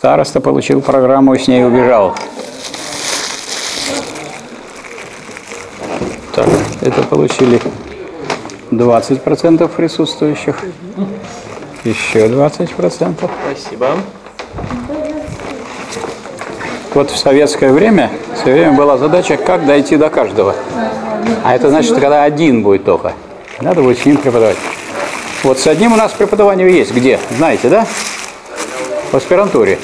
Староста получил программу и с ней убежал. Так, это получили 20% присутствующих. Еще 20%. Спасибо. Вот в советское время все время была задача, как дойти до каждого. А это значит, когда один будет только. Надо будет с ним преподавать. Вот с одним у нас преподавание есть. Где? Знаете, да? В аспирантуре.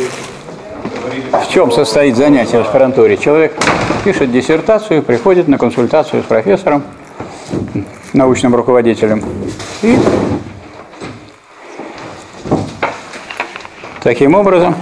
В чем состоит занятие в аспирантуре? Человек пишет диссертацию, приходит на консультацию с профессором, научным руководителем. И таким образом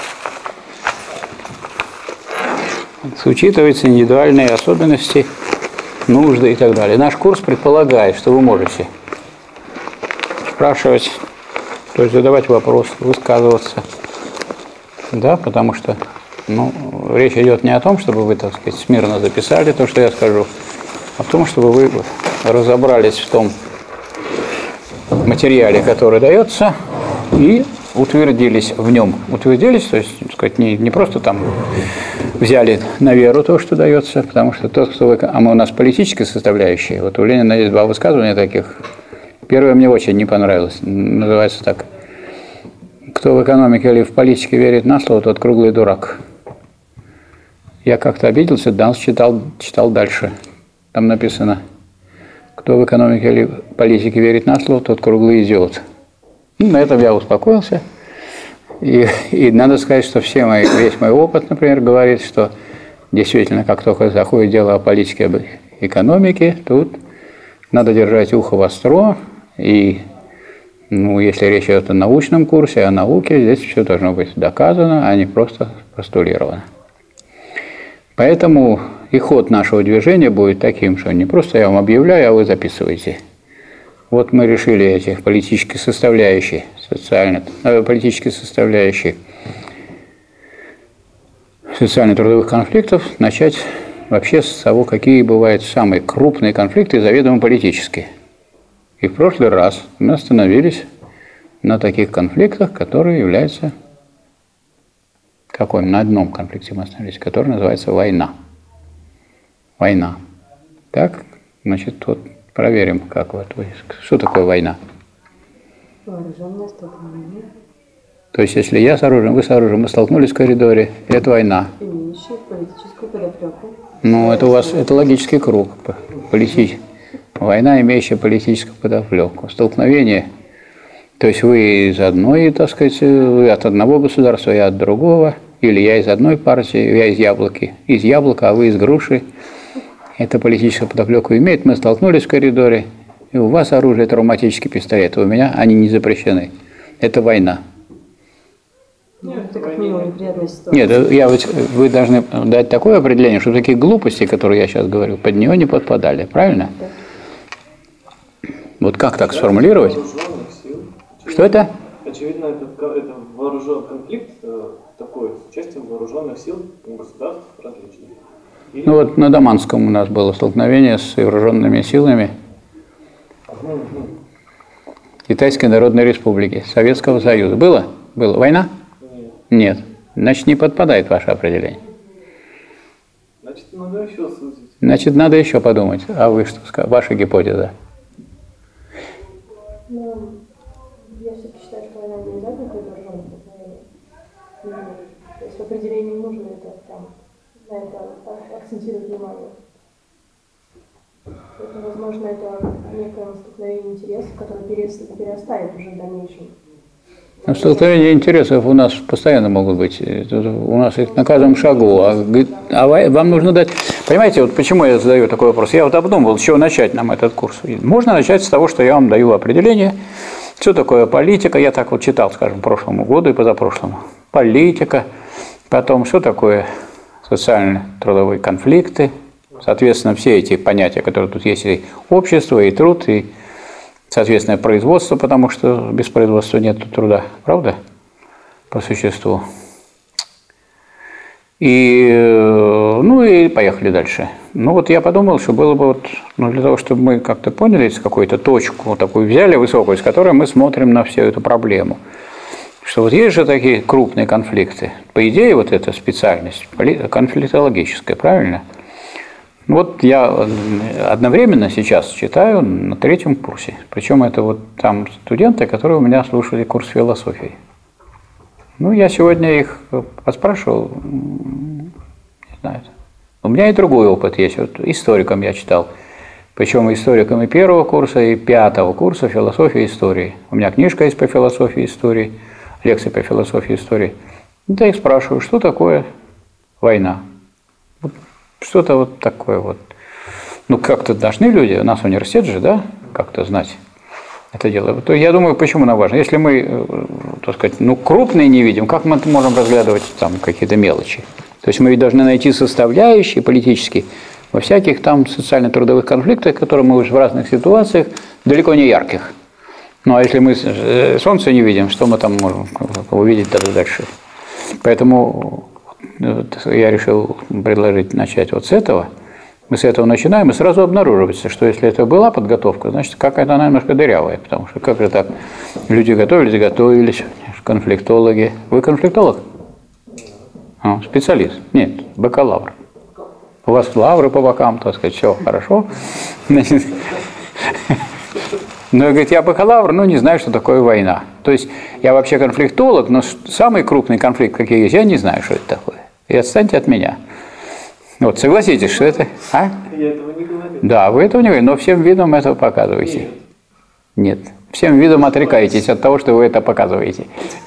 учитываются индивидуальные особенности, нужды и так далее. Наш курс предполагает, что вы можете спрашивать, то есть задавать вопросы, высказываться. Да, потому что речь идет не о том, чтобы вы, так сказать, смирно записали то, что я скажу, а о том, чтобы вы разобрались в том материале, который дается, и утвердились в нем. Утвердились, то есть, так сказать, не просто там взяли на веру то, что дается, потому что тот, кто... А мы у нас политические составляющие. Вот у Ленина есть два высказывания таких. Первое мне очень не понравилось. Называется так. Кто в экономике или в политике верит на слово, тот круглый дурак. Я как-то обиделся, читал дальше. Там написано, кто в экономике или в политике верит на слово, тот круглый идиот. На этом я успокоился. И надо сказать, что весь мой опыт, например, говорит, что действительно, как только заходит дело о политике, об экономике, тут надо держать ухо востро. И, если речь идет о научном курсе, о науке, здесь все должно быть доказано, а не просто постулировано. Поэтому и ход нашего движения будет таким, что не просто я вам объявляю, а вы записываете. Вот мы решили этих политических составляющих, политические составляющие социально-трудовых конфликтов начать вообще с того, какие бывают самые крупные конфликты, заведомо политические. И в прошлый раз мы остановились на таких конфликтах, которые являются... На одном конфликте мы остановились, который называется война. Война. Так, значит, вот проверим, что такое война. Вооруженное столкновение. То есть, если я с оружием, вы с оружием, мы столкнулись в коридоре, это война. Имеющая политическую подоплеку. Это у вас, это логический круг. Война, имеющая политическую подоплеку. Столкновение, то есть вы из одной, так сказать, вы от одного государства, я от другого, или я из одной партии, я из яблока, а вы из груши. Это политическую подоплеку имеет. Мы столкнулись в коридоре, и у вас оружие травматический пистолет, у меня они не запрещены. Это война. Это как минимум неприятная ситуация. Нет, вы должны дать такое определение, чтобы такие глупости, которые я сейчас говорю, под нее не подпадали. Правильно? Да. Вот как так сформулировать? Что это? Очевидно, это вооруженный конфликт такой, с участием вооруженных сил государств различных. Вот на Даманском у нас было столкновение с вооруженными силами Китайской Народной Республики, Советского Союза. Было? Было. Война? Нет. Значит, не подпадает ваше определение. Значит, надо еще сузить. Значит, надо еще подумать. А вы что скажете? Ваша гипотеза? Я все-таки считаю, что война не обязательно какое-то вооруженное столкновение. То есть в определении нужно на это акцентировать внимание. Это, возможно, это некое столкновение интересов, которое перерастает уже в дальнейшем. Столкновения интересов у нас постоянно могут быть. У нас их на каждом шагу. А вам нужно дать... Понимаете, вот почему я задаю такой вопрос? Я вот обдумывал, с чего начать нам этот курс. Можно начать с того, что я вам даю определение, что такое политика. Я так вот читал, скажем, прошлому году и позапрошлому. Политика. Потом, что такое социально-трудовые конфликты. Соответственно, все эти понятия, которые тут есть, и общество, и труд, и, соответственно, производство, потому что без производства нет труда, правда? По существу. И поехали дальше. Вот я подумал, что было бы для того, чтобы мы как-то поняли какую-то точку, такую взяли высокую, с которой мы смотрим на всю эту проблему. что вот есть же такие крупные конфликты. По идее, вот эта специальность конфликтологическая, правильно? Вот я одновременно сейчас читаю на 3-м курсе. Причем это вот там студенты, которые у меня слушали курс философии. Ну, я сегодня их поспрашивал, не знаю. У меня и другой опыт есть. Вот историком я читал. Причем историком и 1-го курса, и 5-го курса философии и истории. У меня книжка есть по философии и истории, лекции по философии и истории. Да, их спрашиваю, что такое война? Вот что-то вот такое вот. Ну, как-то должны люди, у нас университет же, да, как-то знать это дело. То я думаю, почему нам важно? Если мы, так сказать, ну, крупные не видим, как мы можем разглядывать там какие-то мелочи? То есть мы ведь должны найти составляющие политические во всяких там социально-трудовых конфликтах, которые мы уже в разных ситуациях, далеко не ярких. Ну, а если мы солнце не видим, что мы там можем увидеть дальше? Поэтому я решил предложить начать вот с этого. Мы с этого начинаем, и сразу обнаруживается, что если это была подготовка, значит, какая-то она немножко дырявая, потому что как же так? Люди готовились, конфликтологи. Вы конфликтолог? Специалист? Нет, бакалавр. У вас лавры по бокам, так сказать, все хорошо. Значит, но я, говорит, я бакалавр, но не знаю, что такое война. То есть я вообще конфликтолог, но самый крупный конфликт, какие есть, я не знаю, что это такое. И отстаньте от меня. Вот, согласитесь, что это... А? Я этого не говорю. Да, вы этого не говорите, но всем видом этого показываете. Нет. Всем видом отрекаетесь от того, что вы это показываете.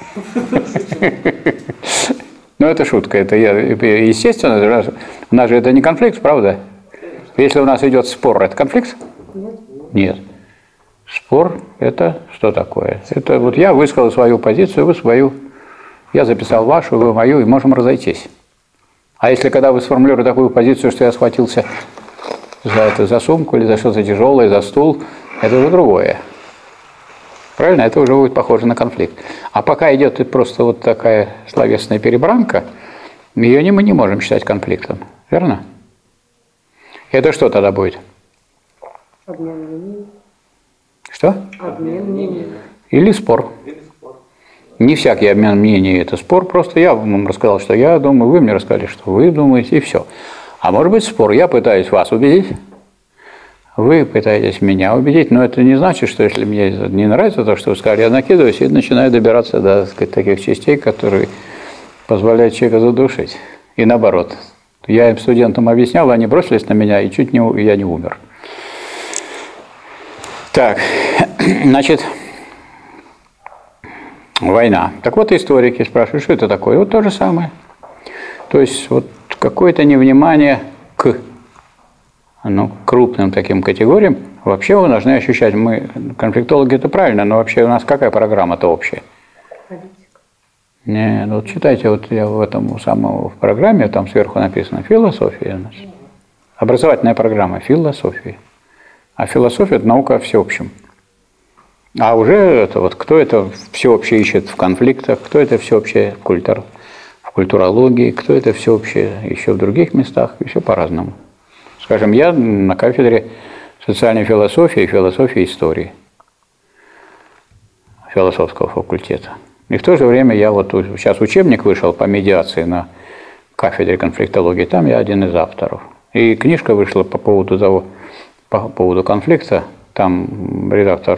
Ну, это шутка. Это естественно. У нас же это не конфликт, правда? Если у нас идет спор, это конфликт? Нет. Спор – это что такое? Это вот я высказал свою позицию, вы свою. Я записал вашу, вы мою, и можем разойтись. А если когда вы сформулируете такую позицию, что я схватился за сумку или за что-то тяжелое, за стул, это уже другое. Правильно? Это уже будет похоже на конфликт. А пока идет просто вот такая словесная перебранка, ее мы не можем считать конфликтом. Верно? Это что тогда будет? Обмен мнений. Что? Обмен мнений. Или спор. Не всякий обмен мнений – это спор. Просто я вам рассказал, что я думаю, вы мне рассказали, что вы думаете, и все. А может быть спор. Я пытаюсь вас убедить. Вы пытаетесь меня убедить, но это не значит, что если мне не нравится то, что вы сказали, я накидываюсь и начинаю добираться до, так сказать, таких частей, которые позволяют человека задушить. И наоборот. Я им студентам объяснял, они бросились на меня, и я не умер. Так, значит, война. Так вот, историки спрашивают, что это такое? Вот то же самое. То есть, вот какое-то невнимание к крупным таким категориям, вообще вы должны ощущать, мы, конфликтологи, это правильно, но вообще у нас какая программа-то общая? Политика. Нет, вот читайте, вот я в программе, там сверху написано философия. Значит. Образовательная программа философии. А философия – это наука о всеобщем. А уже это вот кто это всеобщее ищет в конфликтах, кто это всеобщее в культурологии, кто это всеобщее еще в других местах, и все по-разному. Скажем, я на кафедре социальной философии и философии истории философского факультета. И в то же время я вот сейчас учебник вышел по медиации на кафедре конфликтологии, там я один из авторов. И книжка вышла по поводу конфликта, там редактор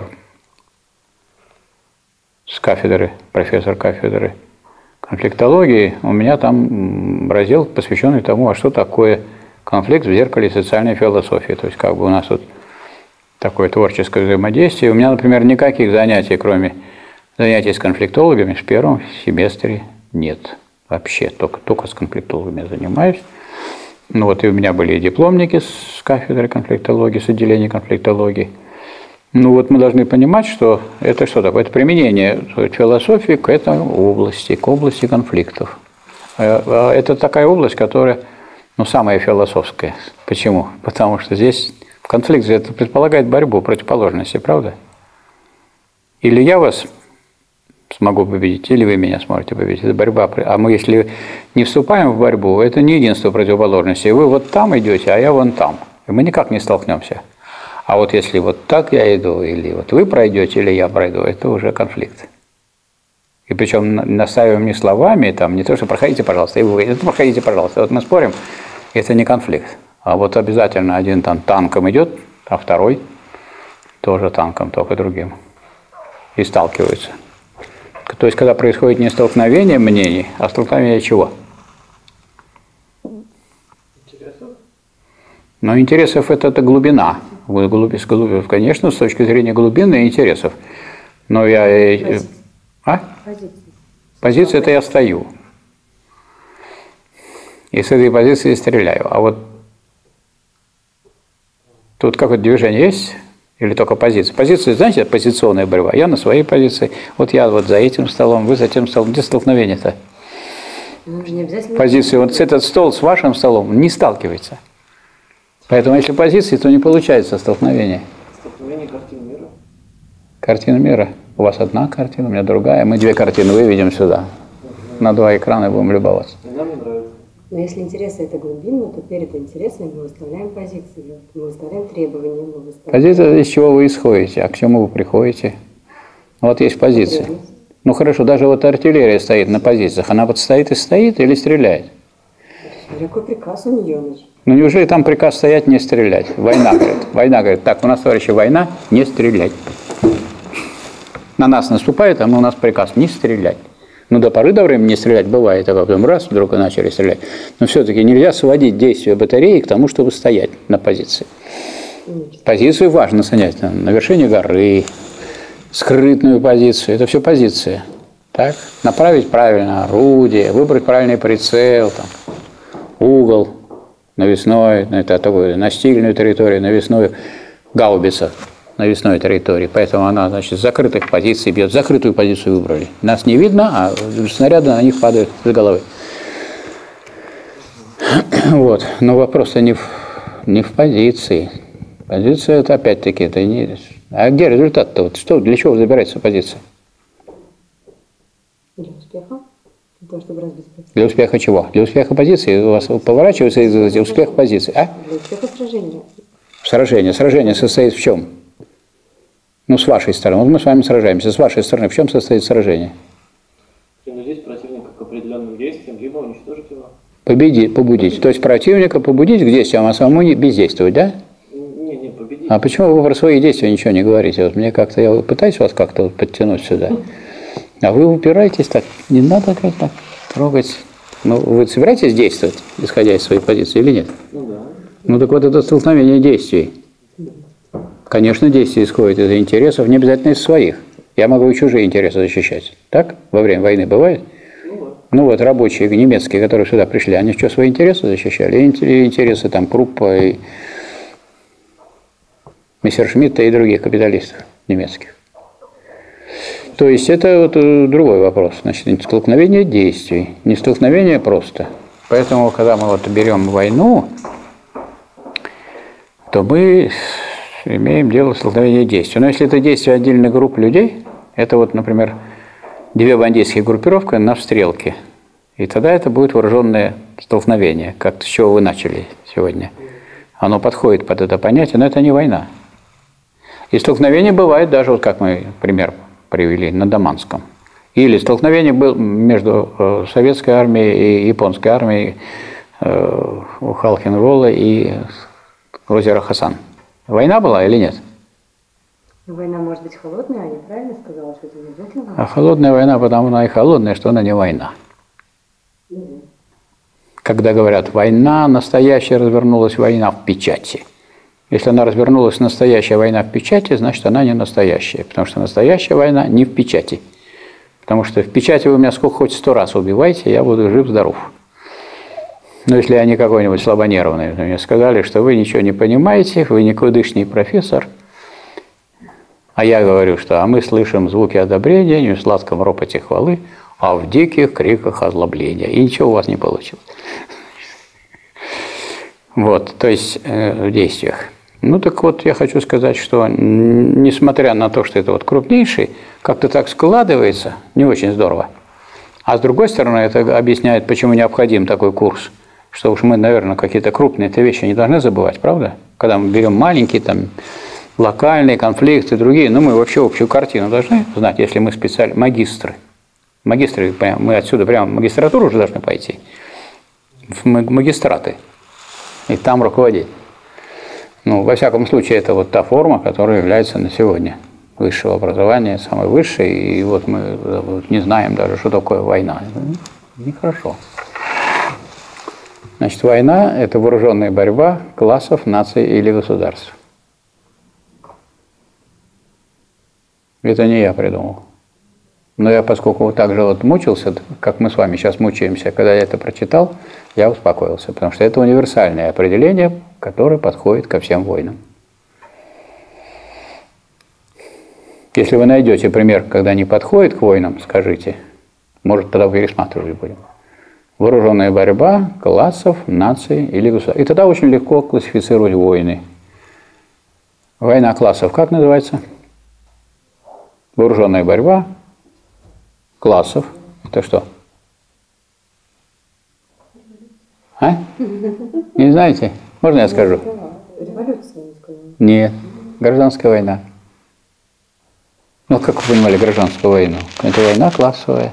с кафедры, профессор кафедры конфликтологии, у меня там раздел, посвященный тому, а что такое конфликт в зеркале социальной философии. То есть как бы у нас вот такое творческое взаимодействие. У меня, например, никаких занятий, кроме занятий с конфликтологами, в первом семестре нет. Вообще, только с конфликтологами я занимаюсь. Ну вот и у меня были и дипломники с кафедры конфликтологии, с отделения конфликтологии. Ну вот мы должны понимать, что это что такое? Это применение философии к этой области, к области конфликтов. Это такая область, которая, самая философская. Почему? Потому что здесь конфликт же это предполагает борьбу противоположности, правда? Или я вас смогу победить, или вы меня сможете победить. Это борьба. А мы, если не вступаем в борьбу, это не единство противоположностей. Вы вот там идете, а я вон там. И мы никак не столкнемся. А вот если вот так я иду, или вот вы пройдете, или я пройду, это уже конфликт. И причем настаиваем не словами, там, не то, что проходите, пожалуйста, и вы, это проходите, пожалуйста. Вот мы спорим, это не конфликт. А вот обязательно один там танком идет, а второй тоже танком, только другим. И сталкиваются. То есть, когда происходит не столкновение мнений, а столкновение чего? Интересов? Но интересов это глубина. Конечно, с точки зрения глубины интересов. Но я... А? Позиция это я стою. И с этой позиции стреляю. А вот тут какое-то движение есть? Или только позиция? Позиция, знаете, позиционная борьба. Я на своей позиции. Вот я вот за этим столом, вы за тем столом. Где столкновение-то? Позиция. Вот этот стол с вашим столом не сталкивается. Поэтому если позиции, то не получается столкновение. Столкновение картин мира. Картина мира. У вас одна картина, у меня другая. Мы две картины выведем сюда. На два экрана будем любоваться. И нам не нравится. Но если интересы это глубинно, то перед интересами мы выставляем позиции, мы выставляем требования. Мы выставляем... Позиция, из чего вы исходите, а к чему вы приходите? Вот есть позиция. Ну хорошо, даже вот артиллерия стоит на позициях. Она вот стоит и стоит или стреляет? Какой приказ у нее? Ну неужели там приказ стоять, не стрелять? Война говорит, так, у нас, товарищи, война, не стрелять. На нас наступает, а у нас приказ не стрелять. Ну, до поры до времени не стрелять бывает, а потом раз, вдруг и начали стрелять. Но все-таки нельзя сводить действия батареи к тому, чтобы стоять на позиции. Позицию важно занять на вершине горы, скрытную позицию, это все позиция. Так? Направить правильно орудие, выбрать правильный прицел, там, угол навесной, это такой, настильную территорию, навесную гаубица. Навесной территории, поэтому она, значит, с закрытых позиций бьет. Закрытую позицию выбрали. Нас не видно, а снаряды на них падают с головы. Вот. Но вопрос-то не в позиции. Позиция это опять-таки это не. А где результат-то? Вот что, для чего забирается позиция? Для успеха. Для того, чтобы разбить позицию. Для успеха чего? Для успеха позиции. У вас поворачивается из успеха позиции. А? Для успеха сражения. Сражение состоит в чем? Ну, с вашей стороны. Вот мы с вами сражаемся. С вашей стороны в чем состоит сражение? Принудить противника к определенным действиям, либо уничтожить его. Побудить. То есть противника побудить к действиям, а самому не бездействовать, да? Не, победить. А почему вы про свои действия ничего не говорите? Вот мне как-то, я пытаюсь вас как-то вот подтянуть сюда. А вы упираетесь так, не надо как так трогать. Ну, вы собираетесь действовать, исходя из своей позиции, или нет? Ну да. Ну так вот это столкновение действий. Конечно, действие исходит из интересов, не обязательно из своих. Я могу и чужие интересы защищать. Так? Во время войны бывает? Ну вот, рабочие немецкие, которые сюда пришли, они что, свои интересы защищали? И интересы там Круппа, и Мессершмитта и других капиталистов немецких. То есть это вот другой вопрос. Значит, столкновение действий, не столкновение просто. Поэтому, когда мы вот берем войну, то мы имеем дело с столкновением действий. Но если это действие отдельных групп людей, это вот, например, две бандитские группировки на стрелке, и тогда это будет вооруженное столкновение, как с чего вы начали сегодня. Оно подходит под это понятие, но это не война. И столкновение бывает даже, вот как мы пример привели, на Даманском. Или столкновение было между советской армией и японской армией у Халхин-Вола и озера Хасан. Война была или нет? Война может быть холодная, а я правильно сказала, что это не обязательно? А холодная война, потому она и холодная, что она не война. Когда говорят, война настоящая развернулась, война в печати. Если она развернулась, настоящая война в печати, значит она не настоящая. Потому что настоящая война не в печати. Потому что в печати вы меня сколько хоть 100 раз убиваете, я буду жив-здоров. Но если я не какой-нибудь слабонервный, мне сказали, что вы ничего не понимаете, вы никудышний профессор, а я говорю, что мы слышим звуки одобрения, не в сладком ропоте хвалы, а в диких криках озлобления. И ничего у вас не получилось. Вот, то есть в действиях. Ну так вот, я хочу сказать, что несмотря на то, что это вот крупнейший, как-то так складывается, не очень здорово. А с другой стороны, это объясняет, почему необходим такой курс. Что уж мы, наверное, какие-то крупные-то вещи не должны забывать, правда? Когда мы берем маленькие, там, локальные конфликты, другие, но мы вообще общую картину должны знать, если мы магистры. Магистры, мы отсюда прямо в магистратуру уже должны пойти, в магистраты, и там руководить. Ну, во всяком случае, это вот та форма, которая является на сегодня высшего образования, самой высшей, и вот мы не знаем даже, что такое война. Нехорошо. Значит, война – это вооруженная борьба классов, наций или государств. Это не я придумал. Но я, поскольку вот так же вот мучился, как мы с вами сейчас мучаемся, когда я это прочитал, я успокоился, потому что это универсальное определение, которое подходит ко всем войнам. Если вы найдете пример, когда не подходит к войнам, скажите, может, тогда пересматривать будем. Вооруженная борьба классов, наций или государств. И тогда очень легко классифицировать войны. Война классов как называется? Вооруженная борьба классов. Это что? А? Не знаете? Можно я скажу? Революция, я сказала. Нет. Гражданская война. Ну, как вы понимали гражданскую войну? Это война классовая.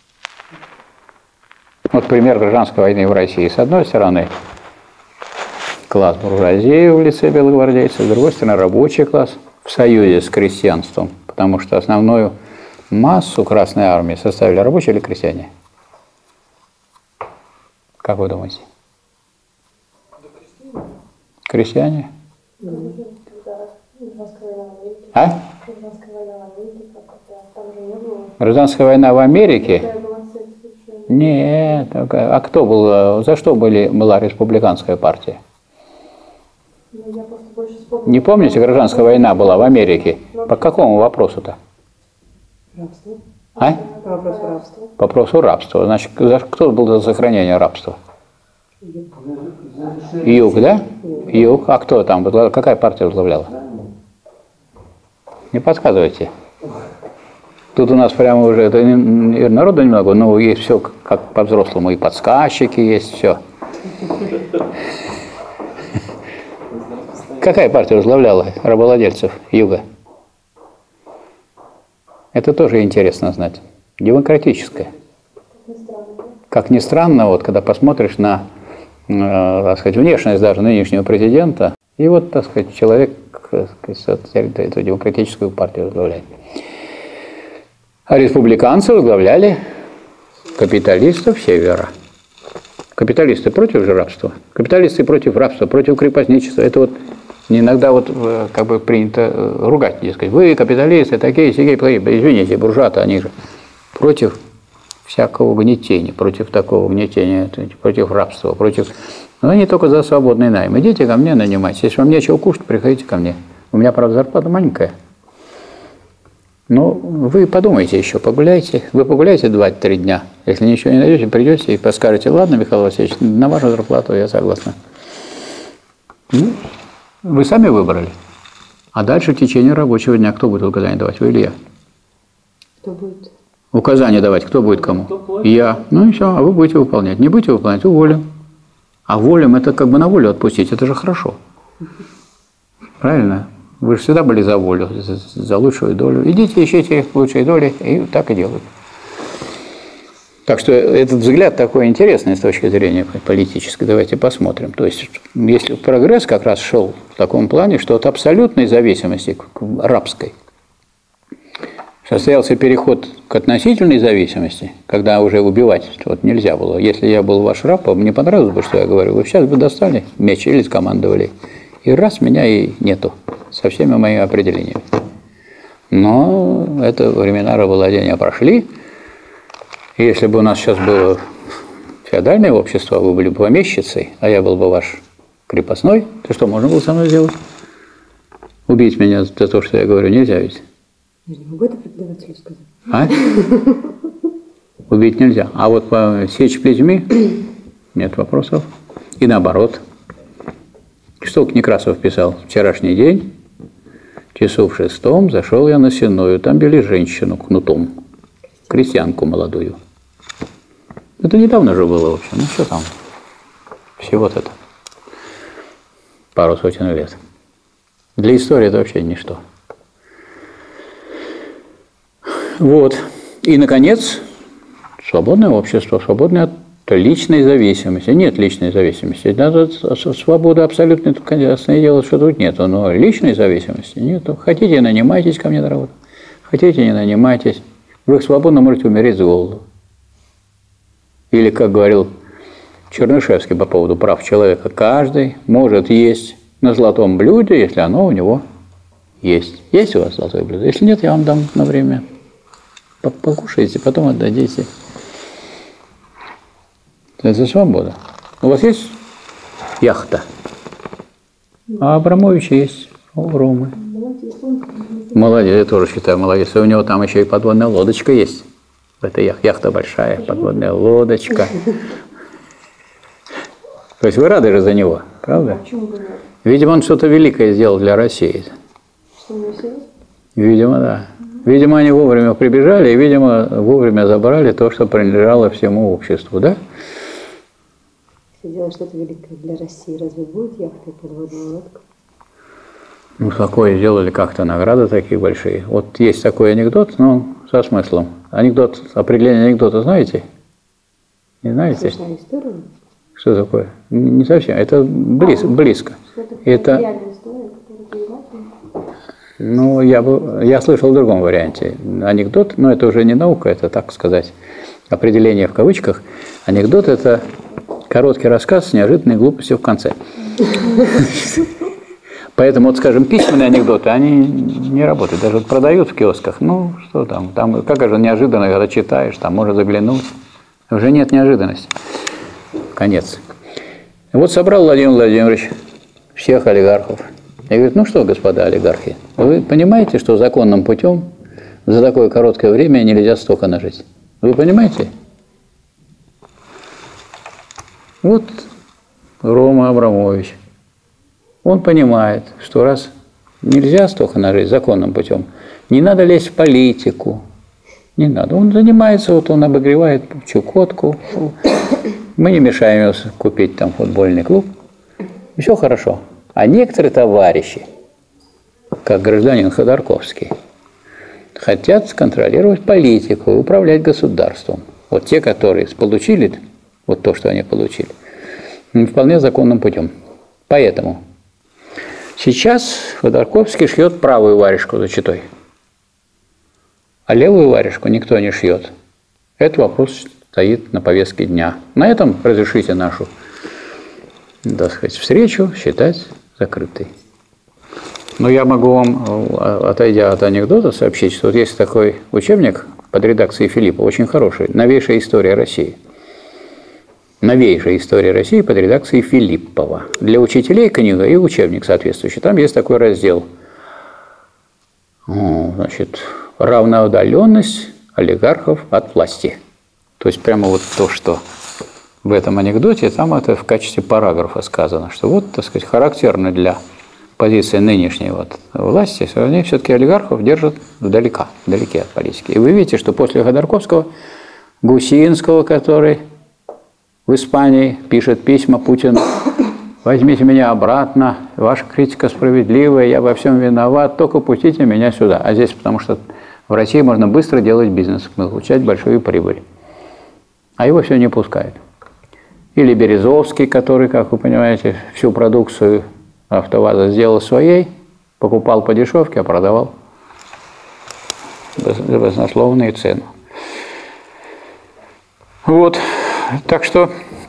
Вот пример гражданской войны в России. С одной стороны, класс буржуазии в лице белогвардейцев, с другой стороны, рабочий класс в союзе с крестьянством, потому что основную массу Красной Армии составили рабочие или крестьяне? Как вы думаете? Крестьяне? А? Гражданская война в Америке? Нет. А кто был? За что была республиканская партия? Не помните, гражданская война была в Америке? По какому вопросу-то? Рабство. А? По вопросу рабства. По вопросу рабства. Значит, кто был за сохранение рабства? Юг, да? Юг. А кто там? Какая партия возглавляла? Не подсказывайте. Тут у нас прямо уже народу немного, но есть все как по-взрослому. И подсказчики есть, все. Какая партия возглавляла рабовладельцев Юга? Это тоже интересно знать. Демократическая. Как ни странно, вот когда посмотришь на, так сказать, внешность даже нынешнего президента, и вот, так сказать, человек, так сказать, эту демократическую партию возглавляет. А республиканцы возглавляли капиталистов Севера. Капиталисты против же рабства. Капиталисты против рабства, против крепостничества. Это вот иногда вот как бы принято ругать, дескать, вы капиталисты, такие, сякие, извините, буржуа-то они же против всякого гнетения, против такого гнетения, против рабства, против... Но они только за свободный найм. Идите ко мне нанимайтесь. Если вам нечего кушать, приходите ко мне. У меня, правда, зарплата маленькая. Но вы подумайте еще, погуляйте. Вы погуляйте 2-3 дня. Если ничего не найдете, придете и подскажете, ладно, Михаил Васильевич, на вашу зарплату я согласна. Ну, вы сами выбрали. А дальше в течение рабочего дня кто будет указания давать? Вы или я? Кто будет? Указания давать кто будет кому? Я. Ну и все, а вы будете выполнять. Не будете выполнять, уволим. А волим это как бы на волю отпустить, это же хорошо. Правильно? Вы же всегда были за волю, за лучшую долю. Идите, ищите лучшие доли, и так и делают. Так что этот взгляд такой интересный с точки зрения политической. Давайте посмотрим. То есть, если прогресс как раз шел в таком плане, что от абсолютной зависимости к рабской состоялся переход к относительной зависимости, когда уже убивать вот нельзя было. Если я был ваш раб, мне понравилось бы, что я говорю, вы сейчас бы достали меч или скомандовали, и раз меня и нету со всеми моими определениями. Но это времена рабовладения прошли. И если бы у нас сейчас было феодальное общество, вы были бы помещицей, а я был бы ваш крепостной, то что можно было со мной сделать? Убить меня за то, что я говорю, нельзя ведь. Я не могу это преподавателю сказать. А? Убить нельзя. А вот сечь плетьми нет вопросов. И наоборот. Что Некрасов писал? Вчерашний день, часу в 6 зашел я на сенную. Там били женщину кнутом. Крестьянку молодую. Это недавно же было, в общем. Ну, что там? Всего-то пару сотен лет. Для истории это вообще ничто. Вот. И, наконец, свободное общество, свободное от личной зависимости. Нет личной зависимости. Надо свобода абсолютно, ясное дело, что тут нет. Но личной зависимости нет. Хотите, нанимайтесь ко мне на работу. Хотите, не нанимайтесь. Вы свободно можете умереть с голоду. Или, как говорил Чернышевский по поводу прав человека, каждый может есть на золотом блюде, если оно у него есть. Есть у вас золотое блюдо? Если нет, я вам дам на время. Покушайте, потом отдадите. Это свобода. У вас есть яхта? А Абрамовича есть у Ромы. Молодец, я тоже считаю, молодец. И у него там еще и подводная лодочка есть. Это яхта большая, подводная лодочка. То есть вы рады же за него, правда? Почему бы нет? Видимо, он что-то великое сделал для России. Что у него есть? Видимо, да. Видимо, они вовремя прибежали и, видимо, вовремя забрали то, что принадлежало всему обществу, да? Если делать что-то великое для России, разве будет яхта и подводная лодка? Ну, такое сделали как-то, награды такие большие. Вот есть такой анекдот, но со смыслом. Анекдот, определение анекдота знаете? Не знаете? Смешная история? Что такое? Не совсем. Это близко. Что-то Это, реальная история, которую ты знаешь? ну, я слышал в другом варианте. Анекдот, но это уже не наука, это, так сказать, определение в кавычках. Анекдот – это короткий рассказ с неожиданной глупостью в конце. Поэтому, вот, скажем, письменные анекдоты, они не работают. Даже вот продают в киосках. Ну, что там как же неожиданно, когда читаешь, там можно заглянуть. Уже нет неожиданности. Конец. Вот собрал Владимир Владимирович всех олигархов. И говорит, ну что, господа олигархи, вы понимаете, что законным путем за такое короткое время нельзя столько нажить? Вы понимаете? Вот Рома Абрамович. Он понимает, что раз нельзя столько нажить законным путем, не надо лезть в политику. Не надо. Он занимается, вот он обогревает Чукотку. Мы не мешаем ему купить там футбольный клуб. И все хорошо. А некоторые товарищи, как гражданин Ходорковский, хотят контролировать политику, управлять государством. Вот те, которые получили вот то, что они получили, вполне законным путем. Поэтому сейчас Ходорковский шьет правую варежку за читой, а левую варежку никто не шьет. Этот вопрос стоит на повестке дня. На этом разрешите нашу, так сказать, встречу считать закрытой. Но я могу вам, отойдя от анекдота, сообщить, что вот есть такой учебник под редакцией Филиппова, очень хороший, «Новейшая история России». «Новейшая история России» под редакцией Филиппова. Для учителей книга и учебник соответствующий. Там есть такой раздел. Значит, равноудаленность олигархов от власти. То есть прямо вот то, что в этом анекдоте, там это в качестве параграфа сказано, что вот, так сказать, характерно для позиции нынешней вот власти, что они все-таки олигархов держат вдалеке от политики. И вы видите, что после Ходорковского, Гусинского, который в Испании пишет письма Путину: возьмите меня обратно, ваша критика справедливая, я во всем виноват, только пустите меня сюда. А здесь потому что в России можно быстро делать бизнес, получать большую прибыль. А его все не пускают. Или Березовский, который, как вы понимаете, всю продукцию АвтоВАЗа сделал своей, покупал по дешевке, а продавал за баснословную цену. Вот. Так что,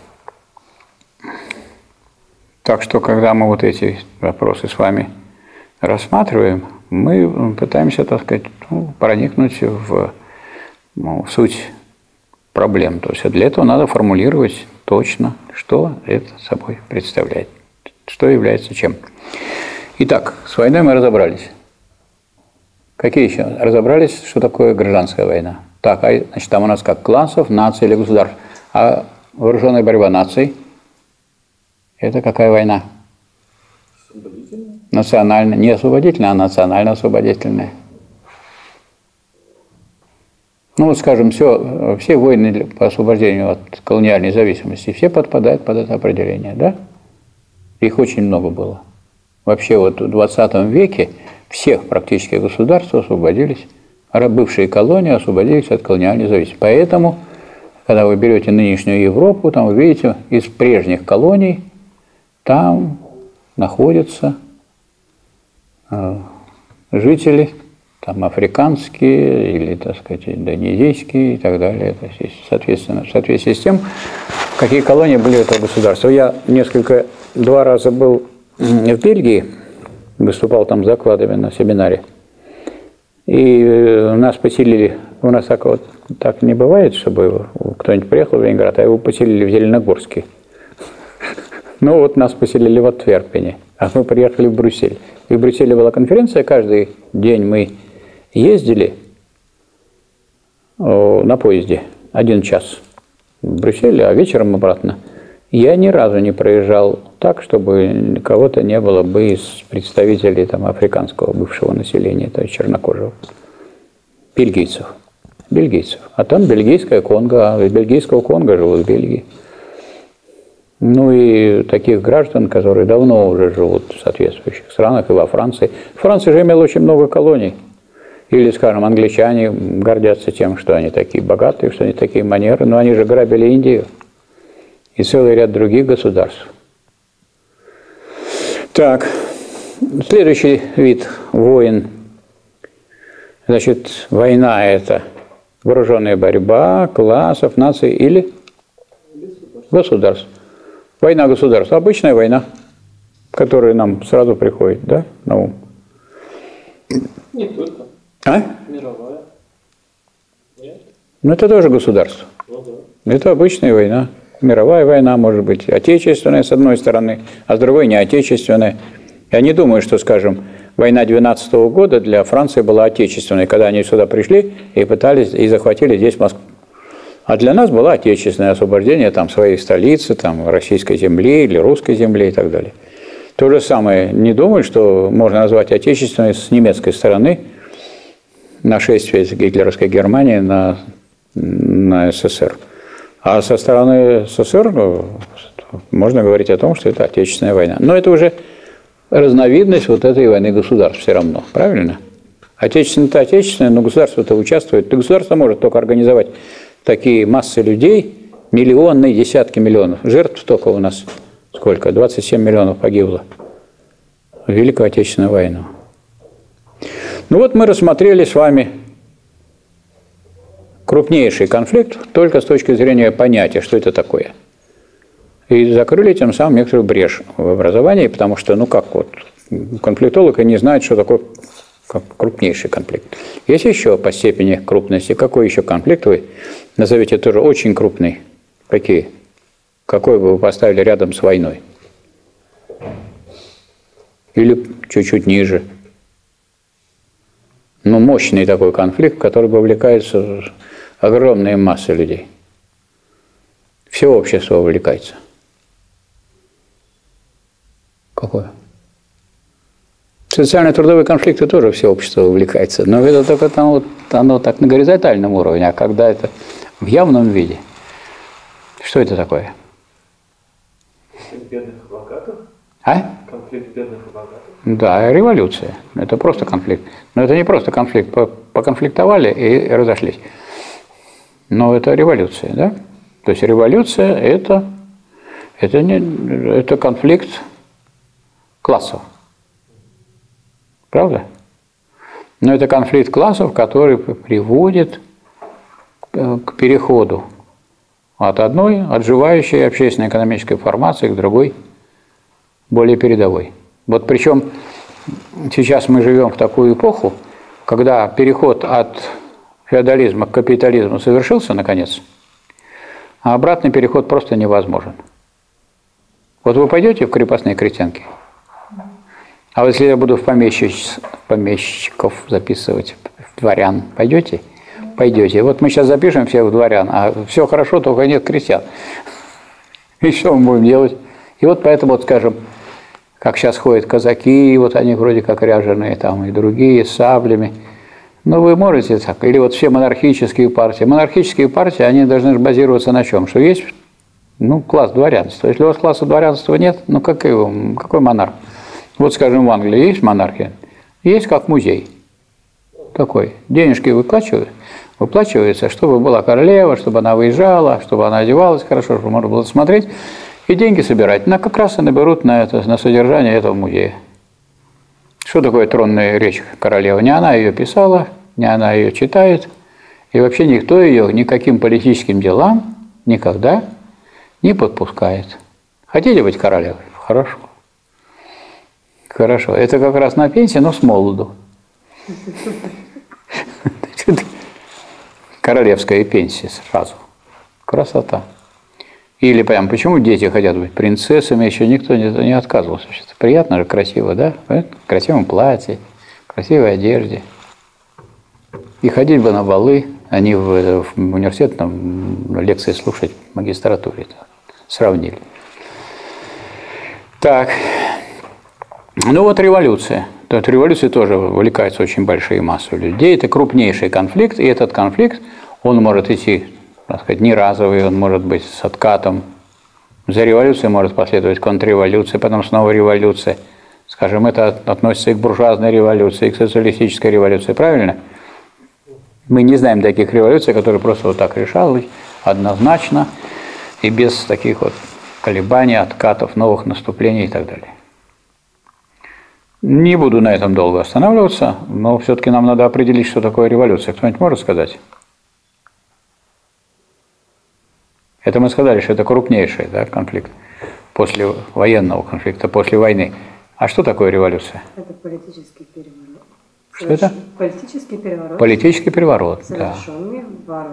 когда мы вот эти вопросы с вами рассматриваем, мы пытаемся, так сказать, проникнуть в суть проблем. То есть для этого надо формулировать точно, что это собой представляет, что является чем. Итак, с войной мы разобрались. Какие еще? Разобрались, что такое гражданская война. Так, значит, там у нас как классов, наций или государств. А вооруженная борьба наций – это какая война? Освободительная. Национальная. Не освободительная, а национально-освободительная. Ну, вот, скажем, все войны по освобождению от колониальной зависимости, все подпадают под это определение, да? Их очень много было. Вообще, вот в 20 веке всех практически государств освободились, бывшие колонии освободились от колониальной зависимости. Поэтому Когда вы берете нынешнюю Европу, там вы видите, из прежних колоний там находятся жители, там африканские или, так сказать, индонезийские и так далее. То есть, соответственно, в соответствии с тем, какие колонии были этого государства. Я два раза был в Бельгии, выступал там с докладами на семинаре, и нас поселили, у нас так не бывает, чтобы кто-нибудь приехал в Ленинград, а его поселили в Зеленогорске. Ну вот нас поселили в Антверпене, а мы приехали в Брюссель. И в Брюсселе была конференция, каждый день мы ездили на поезде 1 час в Брюсселе, а вечером обратно. Я ни разу не проезжал так, чтобы кого-то не было бы из представителей там, африканского бывшего населения, то есть чернокожего. Бельгийцев. А там бельгийская Конго, а из бельгийского Конго живут в Бельгии. Ну и таких граждан, которые давно уже живут в соответствующих странах и во Франции. Франция же имела очень много колоний. Или, скажем, англичане гордятся тем, что они такие богатые, что они такие манеры, но они же грабили Индию и целый ряд других государств. Так, следующий вид войн. Значит, война – это вооруженная борьба классов, наций или государств. Война государств. Обычная война, которая нам сразу приходит, да, на ум. Не только. А? Мировая. Нет? Ну, это тоже государство. Ну да. Это обычная война. Мировая война, может быть, отечественная, с одной стороны, а с другой не отечественная. Я не думаю, что, скажем, война 12 года для Франции была отечественной, когда они сюда пришли и пытались, и захватили здесь Москву. А для нас было отечественное освобождение там, своей столицы, там, российской земли или русской земли и так далее. То же самое, не думаю, что можно назвать отечественной с немецкой стороны нашествие гитлеровской Германии на СССР. А со стороны СССР можно говорить о том, что это отечественная война. Но это уже разновидность вот этой войны государств все равно, правильно? Отечественное-то отечественное, но государство-то участвует. И государство может только организовать такие массы людей, миллионы, десятки миллионов. Жертв только у нас сколько? 27 миллионов погибло в Великую Отечественную войну. Ну вот мы рассмотрели с вами крупнейший конфликт только с точки зрения понятия, что это такое. И закрыли тем самым некоторую брешь в образовании, потому что, ну как вот, конфликтолог и не знает, что такое крупнейший конфликт. Есть еще по степени крупности. Какой еще конфликт вы назовете тоже очень крупный? Какие? Какой бы вы поставили рядом с войной? Или чуть-чуть ниже? Ну, мощный такой конфликт, в который вовлекаются огромные массы людей. Все общество вовлекается. Какое? Социально-трудовые конфликты тоже все общество вовлекается, но это только там вот, оно так на горизонтальном уровне, а когда это в явном виде, что это такое? Конфликт бедных и богатых? А? Конфликт бедных и богатых? Да, революция. Это просто конфликт. Но это не просто конфликт. Поконфликтовали и разошлись. Но это революция, да? То есть революция это конфликт классов. Правда? Но это конфликт классов, который приводит к переходу от одной отживающей общественно-экономической формации к другой, более передовой. Вот причем сейчас мы живем в такую эпоху, когда переход от феодализма к капитализму совершился, наконец, а обратный переход просто невозможен. Вот вы пойдете в крепостные крестьянки, а вот если я буду в помещиков записывать, в дворян, пойдете? Пойдете. Вот мы сейчас запишем всех в дворян, а все хорошо, только нет крестьян. И что мы будем делать? И вот поэтому, вот скажем, как сейчас ходят казаки, вот они вроде как ряженые, там и другие, с саблями. Ну, вы можете так. Или вот все монархические партии. Монархические партии, они должны базироваться на чем? Что есть, ну, класс дворянства. Если у вас класса дворянства нет, ну, какой монарх? Вот, скажем, в Англии есть монархия? Есть как музей. Такой. Денежки выплачивают. выплачивается, чтобы была королева, чтобы она выезжала, чтобы она одевалась хорошо, чтобы можно было смотреть, и деньги собирать. Как раз и наберут на это, на содержание этого музея. Что такое тронная речь королевы? Не она ее писала, не она ее читает, и вообще никто ее никаким политическим делам никогда не подпускает. Хотите быть королевой? Хорошо. Хорошо. Это как раз на пенсии, но с молоду. Королевская пенсия сразу. Красота. Или прям, почему дети хотят быть принцессами, еще никто не отказывался. Приятно же, красиво, да? В красивом платье, красивой одежде. И ходить бы на балы, а не в университет, там, лекции слушать в магистратуре. Сравнили. Так. Ну вот революция. От революции тоже вовлекаются очень большие массы людей. Это крупнейший конфликт, и этот конфликт, он может идти, так сказать, не разовый, он может быть с откатом. За революцией может последовать контрреволюция, потом снова революция. Скажем, это относится и к буржуазной революции, и к социалистической революции, правильно? Мы не знаем таких революций, которые просто вот так решались однозначно и без таких вот колебаний, откатов, новых наступлений и так далее. Не буду на этом долго останавливаться, но все-таки нам надо определить, что такое революция. Кто-нибудь может сказать? Это мы сказали, что это крупнейший, да, конфликт после военного конфликта, после войны. А что такое революция? Это политический переворот. Что это? Политический переворот. Политический переворот, совершенный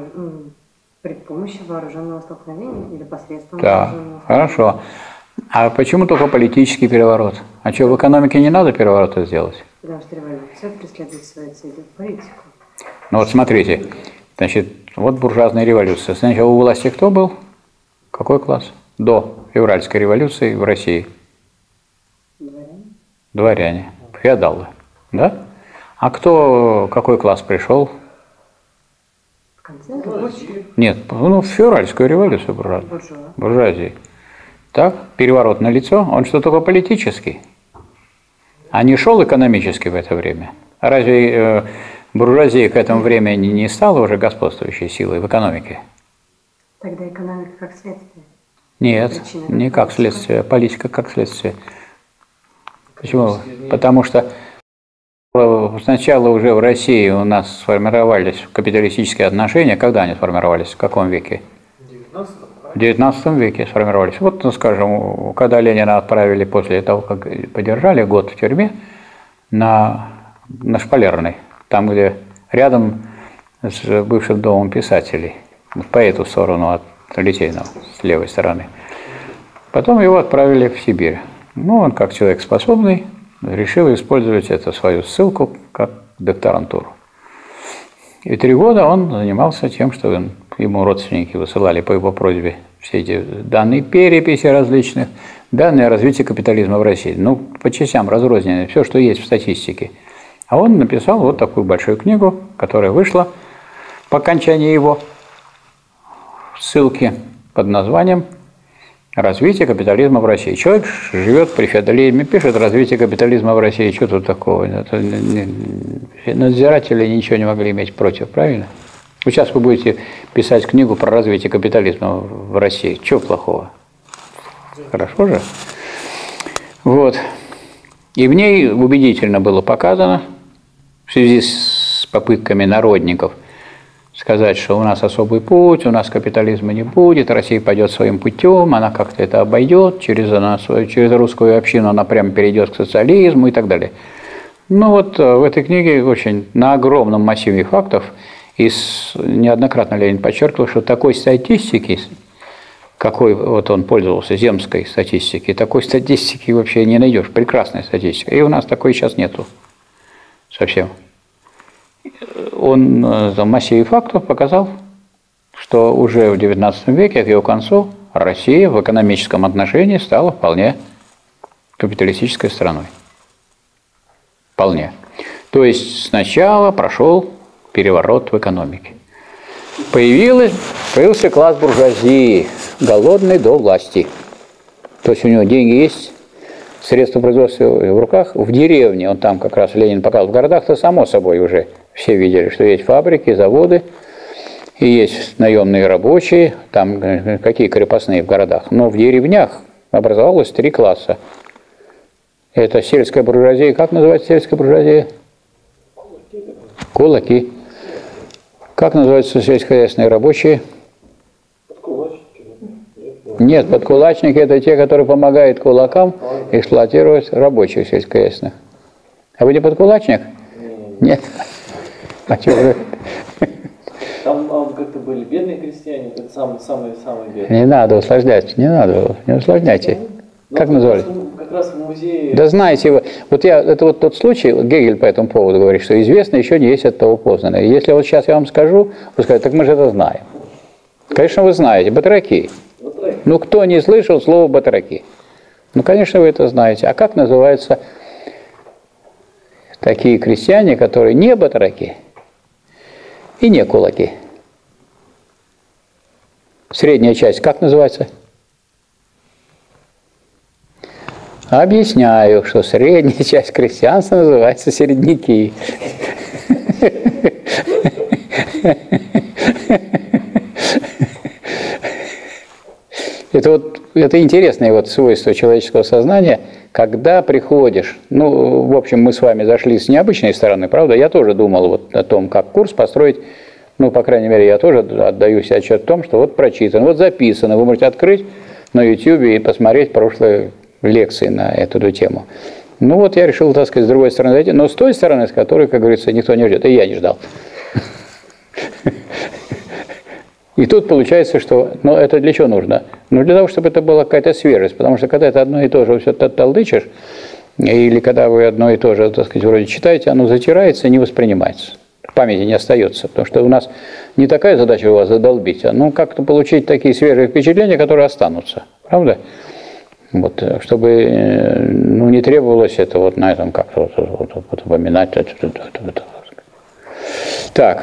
при помощи вооруженного столкновения или посредством да, вооруженного столкновения. Хорошо. А почему только политический переворот? А что, в экономике не надо переворота сделать? Потому что революция преследует свои цели в политику. Ну вот смотрите, значит, вот буржуазная революция. Сначала у власти кто был? Какой класс? До февральской революции в России? Дворяне. Дворяне, феодалы, да? А кто, какой класс пришел? В конце рабочие. Нет, ну в февральскую революцию буржуазии. Так, переворот налицо, он что только политический, а не шел экономически в это время. А разве буржуазия к этому времени не стала уже господствующей силой в экономике? Тогда экономика как следствие. Нет, Причина не как следствие, политика как следствие. Почему? Потому что сначала уже в России у нас сформировались капиталистические отношения. Когда они сформировались? В каком веке? В XIX веке сформировались. Вот, ну, скажем, когда Ленина отправили после того, как подержали год в тюрьме, на Шпалерной, там, где рядом с бывшим домом писателей, по эту сторону от Литейного, с левой стороны. Потом его отправили в Сибирь. Ну, он, как человек способный, решил использовать эту свою ссылку как докторантуру. И 3 года он занимался тем, что ему родственники высылали по его просьбе все эти данные переписи различных, данные о развитии капитализма в России. Ну, по частям разрозненные, все, что есть в статистике. А он написал вот такую большую книгу, которая вышла по окончании его ссылки под названием «Развитие капитализма в России». Человек живет при феодализме, пишет «Развитие капитализма в России». Что тут такого? Надзиратели ничего не могли иметь против, правильно? Вот сейчас вы будете писать книгу про развитие капитализма в России. Чего плохого? Хорошо же? Вот. И в ней убедительно было показано, в связи с попытками народников сказать, что у нас особый путь, у нас капитализма не будет, Россия пойдет своим путем, она как-то это обойдет, через русскую общину она прямо перейдет к социализму и так далее. Ну вот в этой книге очень на огромном массиве фактов, и неоднократно Ленин подчеркивал, что такой статистики, какой вот он пользовался, земской статистики, такой статистики вообще не найдешь, прекрасная статистика. И у нас такой сейчас нету совсем. Он в массиве фактов показал, что уже в XIX веке, к его концу, Россия в экономическом отношении стала вполне капиталистической страной. Вполне. То есть сначала прошел переворот в экономике. Появился класс буржуазии, голодный до власти. То есть у него деньги есть, средства производства в руках. В деревне, он там как раз Ленин показал, в городах-то само собой уже все видели, что есть фабрики, заводы, И есть наемные рабочие, там какие крепостные в городах. Но в деревнях образовалось 3 класса. Это сельская буржуазия. Как называется сельская буржуазия? Кулаки. Как называются сельскохозяйственные рабочие? Нет, подкулачники – это те, которые помогают кулакам эксплуатировать рабочих сельскохозяйственных. А вы не подкулачник? Нет. А что вы? Там как-то были бедные крестьяне, это самые бедные. Не надо усложнять, не усложняйте. Как называли? Как раз в музее... Да знаете вы, это вот тот случай, Гегель по этому поводу говорит, что известно еще не есть от того познанное. Если вот сейчас я вам скажу, вы скажете, так мы же это знаем. Конечно, вы знаете, батраки. Ну, кто не слышал слова батраки? Ну, конечно, вы это знаете. А как называются такие крестьяне, которые не батраки и не кулаки? Средняя часть как называется? Объясняю, что средняя часть крестьянства называется середняки. Это интересное свойство человеческого сознания, когда приходишь, в общем, мы с вами зашли с необычной стороны, правда? Я тоже думал о том, как курс построить, по крайней мере, я тоже отдаю себе отчет о том, что прочитано, записано, вы можете открыть на YouTube и посмотреть прошлые лекции на эту тему. Я решил, так сказать, с другой стороны зайти, но с той стороны, с которой, как говорится, никто не ждет, и я не ждал. И тут получается, что, это для чего нужно? Для того, чтобы это была какая-то свежесть, потому что когда это одно и то же все толдычишь, или когда вы одно и то же, так сказать, вроде читаете, оно затирается и не воспринимается. В памяти не остается, потому что у нас не такая задача вас задолбить, а как-то получить такие свежие впечатления, которые останутся, правда? Чтобы не требовалось это на этом как-то упоминать. Так.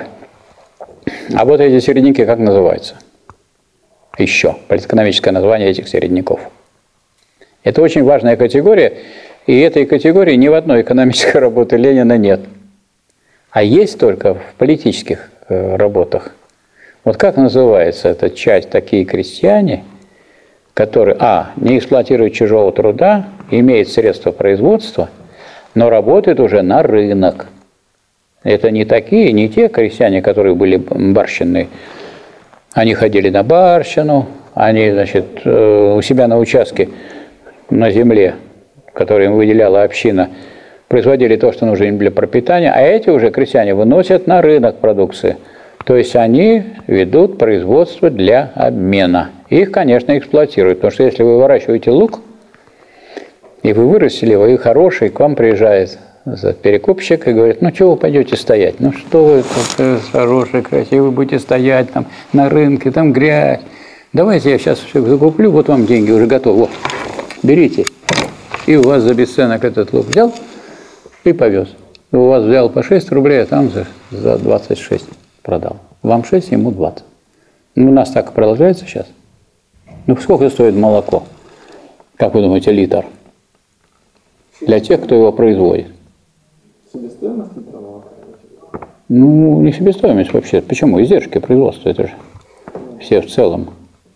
А эти середняки как называются? Еще. Политэкономическое название этих середняков. Это очень важная категория, и этой категории ни в одной экономической работе Ленина нет. А есть только в политических работах. Как называется эта часть? Такие крестьяне, которые, не эксплуатируют чужого труда, имеют средства производства, но работают уже на рынок. Это не те крестьяне, которые были барщины. Они ходили на барщину, они, у себя на участке, на земле, которую им выделяла община, производили то, что нужно им для пропитания, а эти уже крестьяне выносят на рынок продукции. То есть они ведут производство для обмена. Их, конечно, эксплуатируют, потому что если вы выращиваете лук, и вы вырастили его, и хороший, к вам приезжает перекупщик и говорит, чего вы пойдете стоять? Что вы такой хороший, красивый, будете стоять там на рынке, там грязь. Давайте я сейчас все закуплю, вам деньги уже готовы, берите. И у вас за бесценок этот лук взял и повез. У вас взял по 6 рублей, а там за 26 продал. Вам 6, ему 20. У нас так и продолжается сейчас. Сколько стоит молоко? Как вы думаете, литр? Для тех, кто его производит. Себестоимость литра молока? Не себестоимость вообще. Почему? Издержки производства, это же все в целом.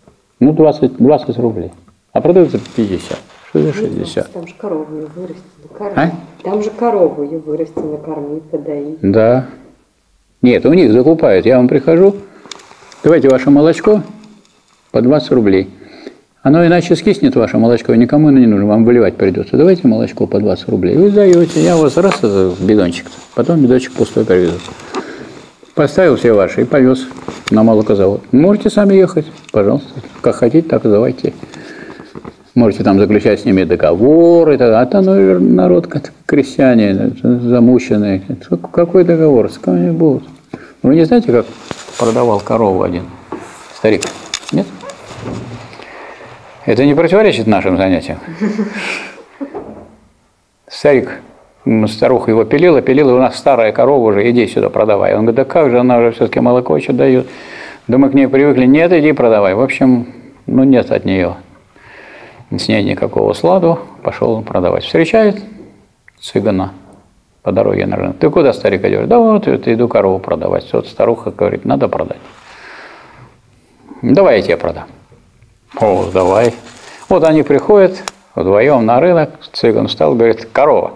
20 рублей. А продается 50. Что за 60? Там же корову ее вырасти, накормить. Там же корову ее вырасти, накормить, подоить. Да. Нет, у них закупают. Я вам прихожу, давайте ваше молочко по 20 рублей. Оно иначе скиснет, ваше молочко, и никому оно не нужно, вам выливать придется. Давайте молочко по 20 рублей. Вы даете, я у вас раз это бидончик, потом бидончик пустой привезу. Поставил все ваши и повез на молокозавод. Можете сами ехать, пожалуйста. Как хотите, так и давайте. Можете там заключать с ними договоры. А там народ, крестьяне, замученные. Какой договор? С кем-нибудь будут. Вы не знаете, как продавал корову один старик? Нет? Это не противоречит нашим занятиям. Старик, старуха его пилила, у нас старая корова уже, иди сюда продавай. Он говорит, да как же, она уже все-таки молоко еще дает. Да мы к ней привыкли, нет, иди продавай. В общем, нет от нее с ней никакого сладу, пошел он продавать. Встречает цыгана по дороге на рынок. Ты куда, старик, идешь? Да иду корову продавать. Старуха говорит, надо продать. давай я тебе продам. О, давай. Вот они приходят вдвоем на рынок, цыган встал, говорит, корова,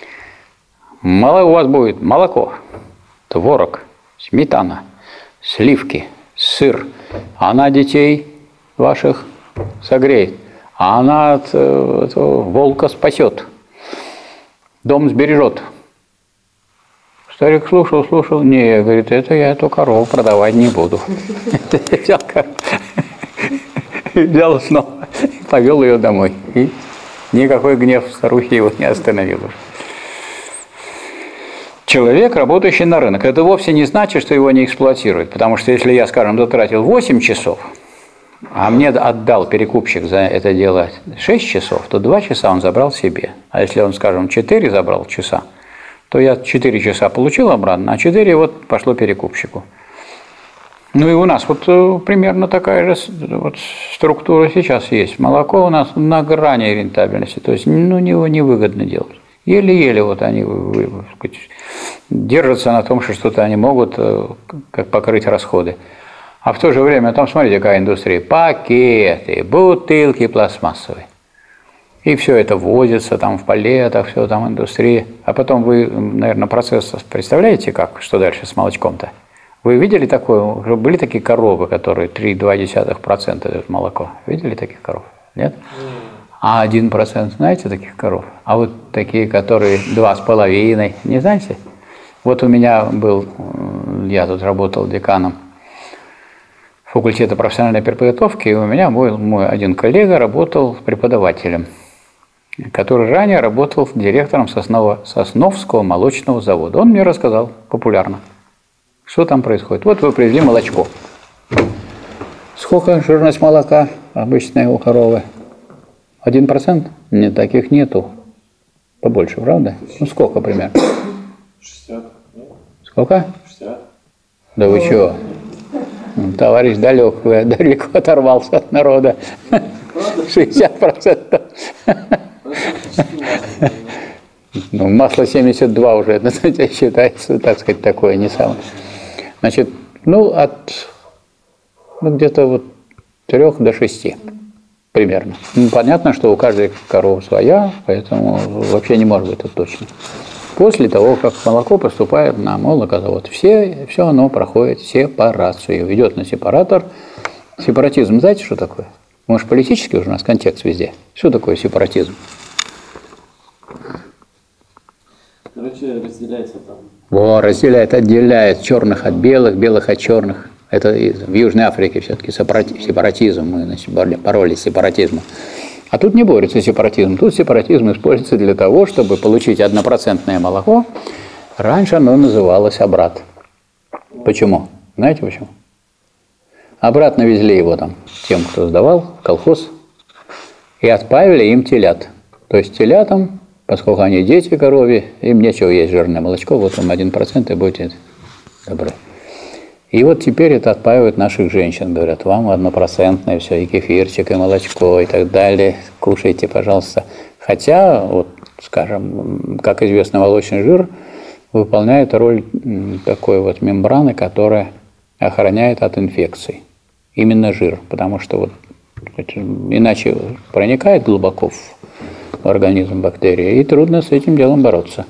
у вас будет молоко, творог, сметана, сливки, сыр. Она детей ваших согреет, а она от волка спасет, дом сбережет. Старик слушал, не, говорит, это я эту корову продавать не буду. Взял снова, повел ее домой. И никакой гнев старухи его не остановил. Человек, работающий на рынок, это вовсе не значит, что его не эксплуатируют. Потому что если я, скажем, затратил 8 часов, а мне отдал перекупщик за это дело 6 часов, то 2 часа он забрал себе. А если он, скажем, 4 забрал часа, то я 4 часа получил обратно, а 4 вот пошло перекупщику. Ну и у нас вот примерно такая же вот структура сейчас есть. Молоко у нас на грани рентабельности, то есть его невыгодно делать. Еле-еле вот они держатся на том, что что-то они могут как покрыть расходы. А в то же время там, смотрите, какая индустрия. Пакеты, бутылки пластмассовые. И все это возится там в палетах, все там индустрия. А потом вы, наверное, процесс представляете, что дальше с молочком-то? Вы видели такое? Были такие коровы, которые 3,2% дают молоко? Видели таких коров? Нет? А 1% знаете таких коров? А вот такие, которые 2,5%, не знаете? Вот у меня был, я тут работал деканом факультета профессиональной подготовки, и у меня мой один коллега работал преподавателем, который ранее работал директором Сосновского молочного завода. Он мне рассказал популярно, что там происходит. Вот вы привезли молочко. Сколько жирность молока обычная у коровы? 1%? Нет, таких нету. Побольше, правда? Ну сколько примерно? 60. Нет? Сколько? 60. Да вы чего? Товарищ далеко оторвался от народа. 60%. Ну, масло 72 уже, это считается, так сказать, такое не самое. Значит, где-то вот 3 до 6 примерно. Ну, понятно, что у каждой коровы своя, поэтому вообще не может быть это точно. После того, как молоко поступает на молокозавод, все оно проходит сепарацию, идет на сепаратор. Сепаратизм, знаете, что такое? Может, политический уже у нас контекст везде. Что такое сепаратизм? Короче, разделяется там. Разделяет, отделяет черных от белых, белых от черных. Это в Южной Африке все-таки сепаратизм. Мы боролись с сепаратизмом. А тут не борется сепаратизм. Тут сепаратизм используется для того, чтобы получить 1% молоко. Раньше оно называлось обрат. Почему? Знаете почему? Обратно везли его там тем, кто сдавал в колхоз, и отправили им телят. То есть телятам, поскольку они дети коровьи, им нечего есть жирное молочко, вот вам 1% и будете добры. И вот теперь это отпаивают наших женщин, говорят, вам 1% все, и кефирчик, и молочко, и так далее, кушайте, пожалуйста. Хотя, вот, скажем, как известно, молочный жир выполняет роль такой вот мембраны, которая охраняет от инфекций. Именно жир, потому что вот иначе проникает глубоко в организм бактерии, и трудно с этим делом бороться.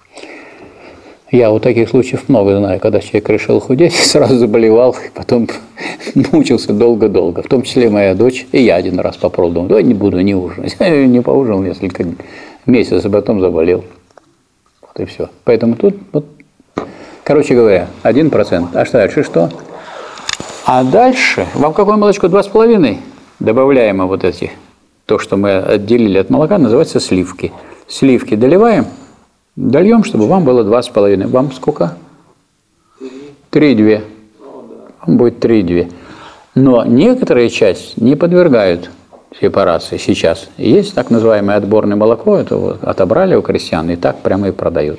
Я вот таких случаев много знаю, когда человек решил худеть, сразу заболевал, и потом мучился долго-долго. В том числе моя дочь, и я один раз попробовал, думаю, не буду не ужинать. Не поужинал несколько месяцев, а потом заболел. Вот и все. Поэтому тут, вот, короче говоря, 1%. А что дальше что? А дальше, вам какое молочко? 2,5? Добавляем вот эти, то, что мы отделили от молока, называется сливки. Сливки доливаем. Дольем, чтобы вам было 2,5. Вам сколько? 3,2. Вам будет 3,2. Но некоторая часть не подвергают сепарации сейчас. Есть так называемое отборное молоко, это вот отобрали у крестьян и так прямо и продают.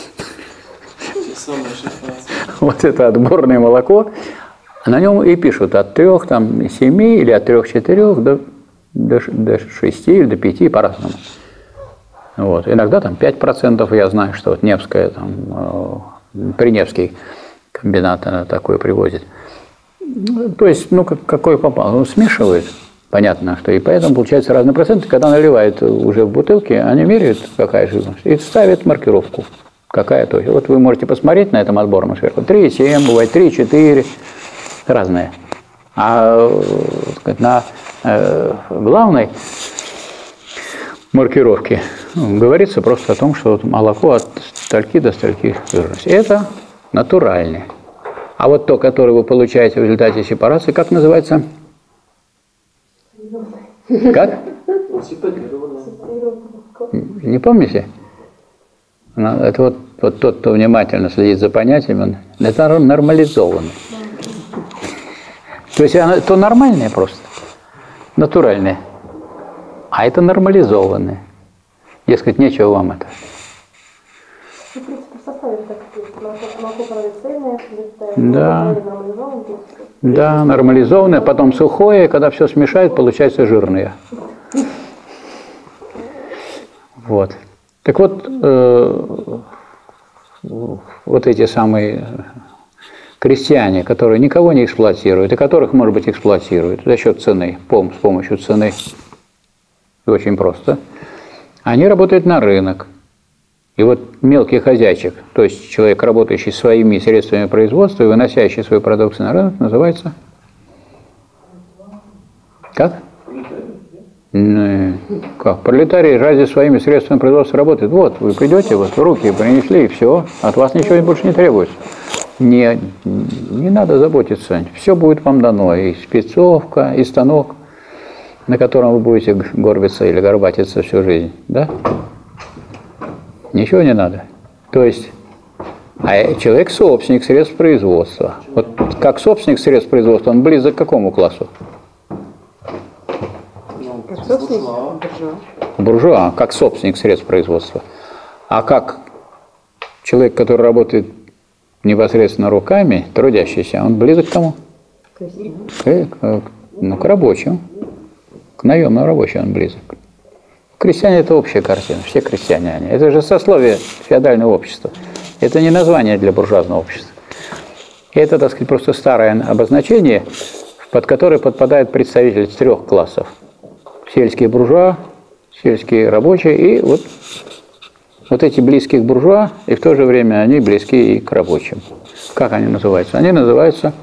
Вот это отборное молоко, на нем и пишут от 3,7 или от 3,4 до 6 или до 5 по-разному. Вот. Иногда там 5%, я знаю, что вот Невская, там, Приневский комбинат такое привозит. То есть, ну, какой попал, он смешивает, понятно, что и поэтому получается разные проценты. Когда наливают уже в бутылки, они меряют, какая жирность, и ставят маркировку, какая то. Вот вы можете посмотреть на этом отборном сверху. 3,7, бывает 3,4, разные. А на главной маркировке говорится просто о том, что вот молоко от стольки до стольки жирности. Это натуральное. А вот то, которое вы получаете в результате сепарации, как называется? Как? Не помните? Это вот тот, кто внимательно следит за понятиями, это нормализованный. То есть то нормальное просто, натуральное, а это нормализованное. Дескать, нечего вам это. Ну, в принципе, в составе так молоко провицейное, Да. нормализованное. Да, нормализованное, потом сухое, и когда все смешает, получается жирное. Вот. Так вот, вот эти самые крестьяне, которые никого не эксплуатируют, и которых, может быть, эксплуатируют за счет цены, с помощью цены, очень просто, они работают на рынок. И вот мелкий хозяйчик, то есть человек, работающий своими средствами производства и выносящий свою продукцию на рынок, называется как? Как? Пролетарий разве своими средствами производства работает? Вот, вы придете, вот руки принесли, и все, от вас ничего больше не требуется. Не надо заботиться, все будет вам дано, и спецовка, и станок, на котором вы будете горбиться или горбатиться всю жизнь, да? Ничего не надо. То есть, человек собственник средств производства. Вот как собственник средств производства, он близок к какому классу? Как собственник, буржуа. Буржуа, как собственник средств производства. А как человек, который работает непосредственно руками, трудящийся, он близок к кому? К рабочим. К наемным рабочим он близок. Крестьяне – это общая картина, все крестьяне они. Это же сословие феодального общества. Это не название для буржуазного общества. Это, так сказать, просто старое обозначение, под которое подпадают представители 3 классов. Сельские буржуа, сельские рабочие и вот эти близкие к буржуа, и в то же время они близки и к рабочим. Как они называются? Они называются,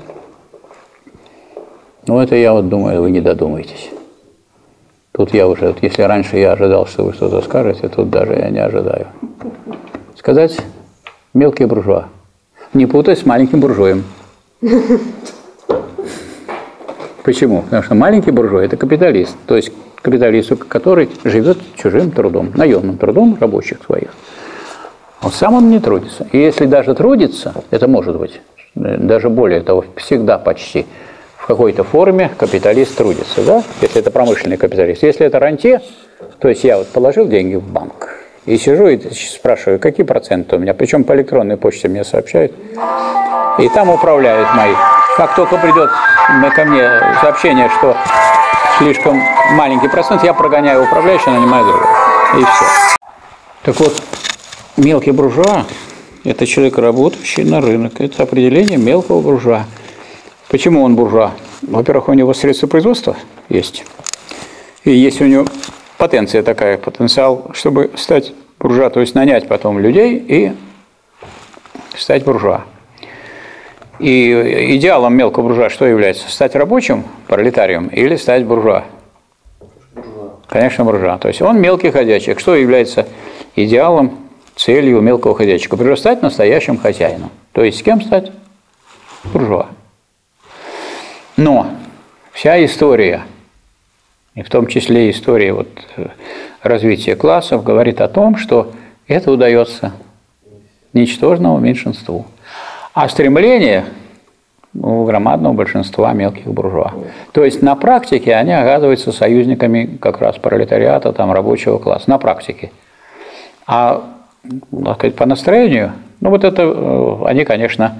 ну это я вот думаю, вы не додумаетесь. Тут я уже, если раньше я ожидал, что вы что-то скажете, тут даже я не ожидаю. Сказать мелкий буржуа. Не путай с маленьким буржуем. Почему? Потому что маленький буржуа – это капиталист. То есть капиталист, который живет чужим трудом, наемным трудом рабочих своих. Он сам он не трудится. И если даже трудится, это может быть, даже более того, всегда почти, в какой-то форме капиталист трудится, да? Если это промышленный капиталист. Если это рантье, то есть я вот положил деньги в банк и сижу и спрашиваю, какие проценты у меня, причем по электронной почте мне сообщают, и там управляют мои. Как только придет ко мне сообщение, что слишком маленький процент, я прогоняю управляющего, нанимаю другого. И все. Так вот, мелкий буржуа – это человек, работающий на рынок. Это определение мелкого буржуа. Почему он буржуа? Во-первых, у него средства производства есть. И есть у него потенция такая, потенциал, чтобы стать буржуа, то есть нанять потом людей и стать буржуа. И идеалом мелкого буржуа что является? Стать рабочим, пролетарием или стать буржуа? Буржуа. Конечно, буржуа. То есть он мелкий хозяйчик. Что является идеалом, целью мелкого хозяйчика? Например, стать настоящим хозяином. То есть с кем стать? Буржуа. Но вся история, и в том числе история вот развития классов, говорит о том, что это удается ничтожному меньшинству. А стремление у громадного большинства мелких буржуа. То есть на практике они оказываются союзниками как раз пролетариата, там, рабочего класса. На практике. А так сказать, по настроению, ну вот это они, конечно,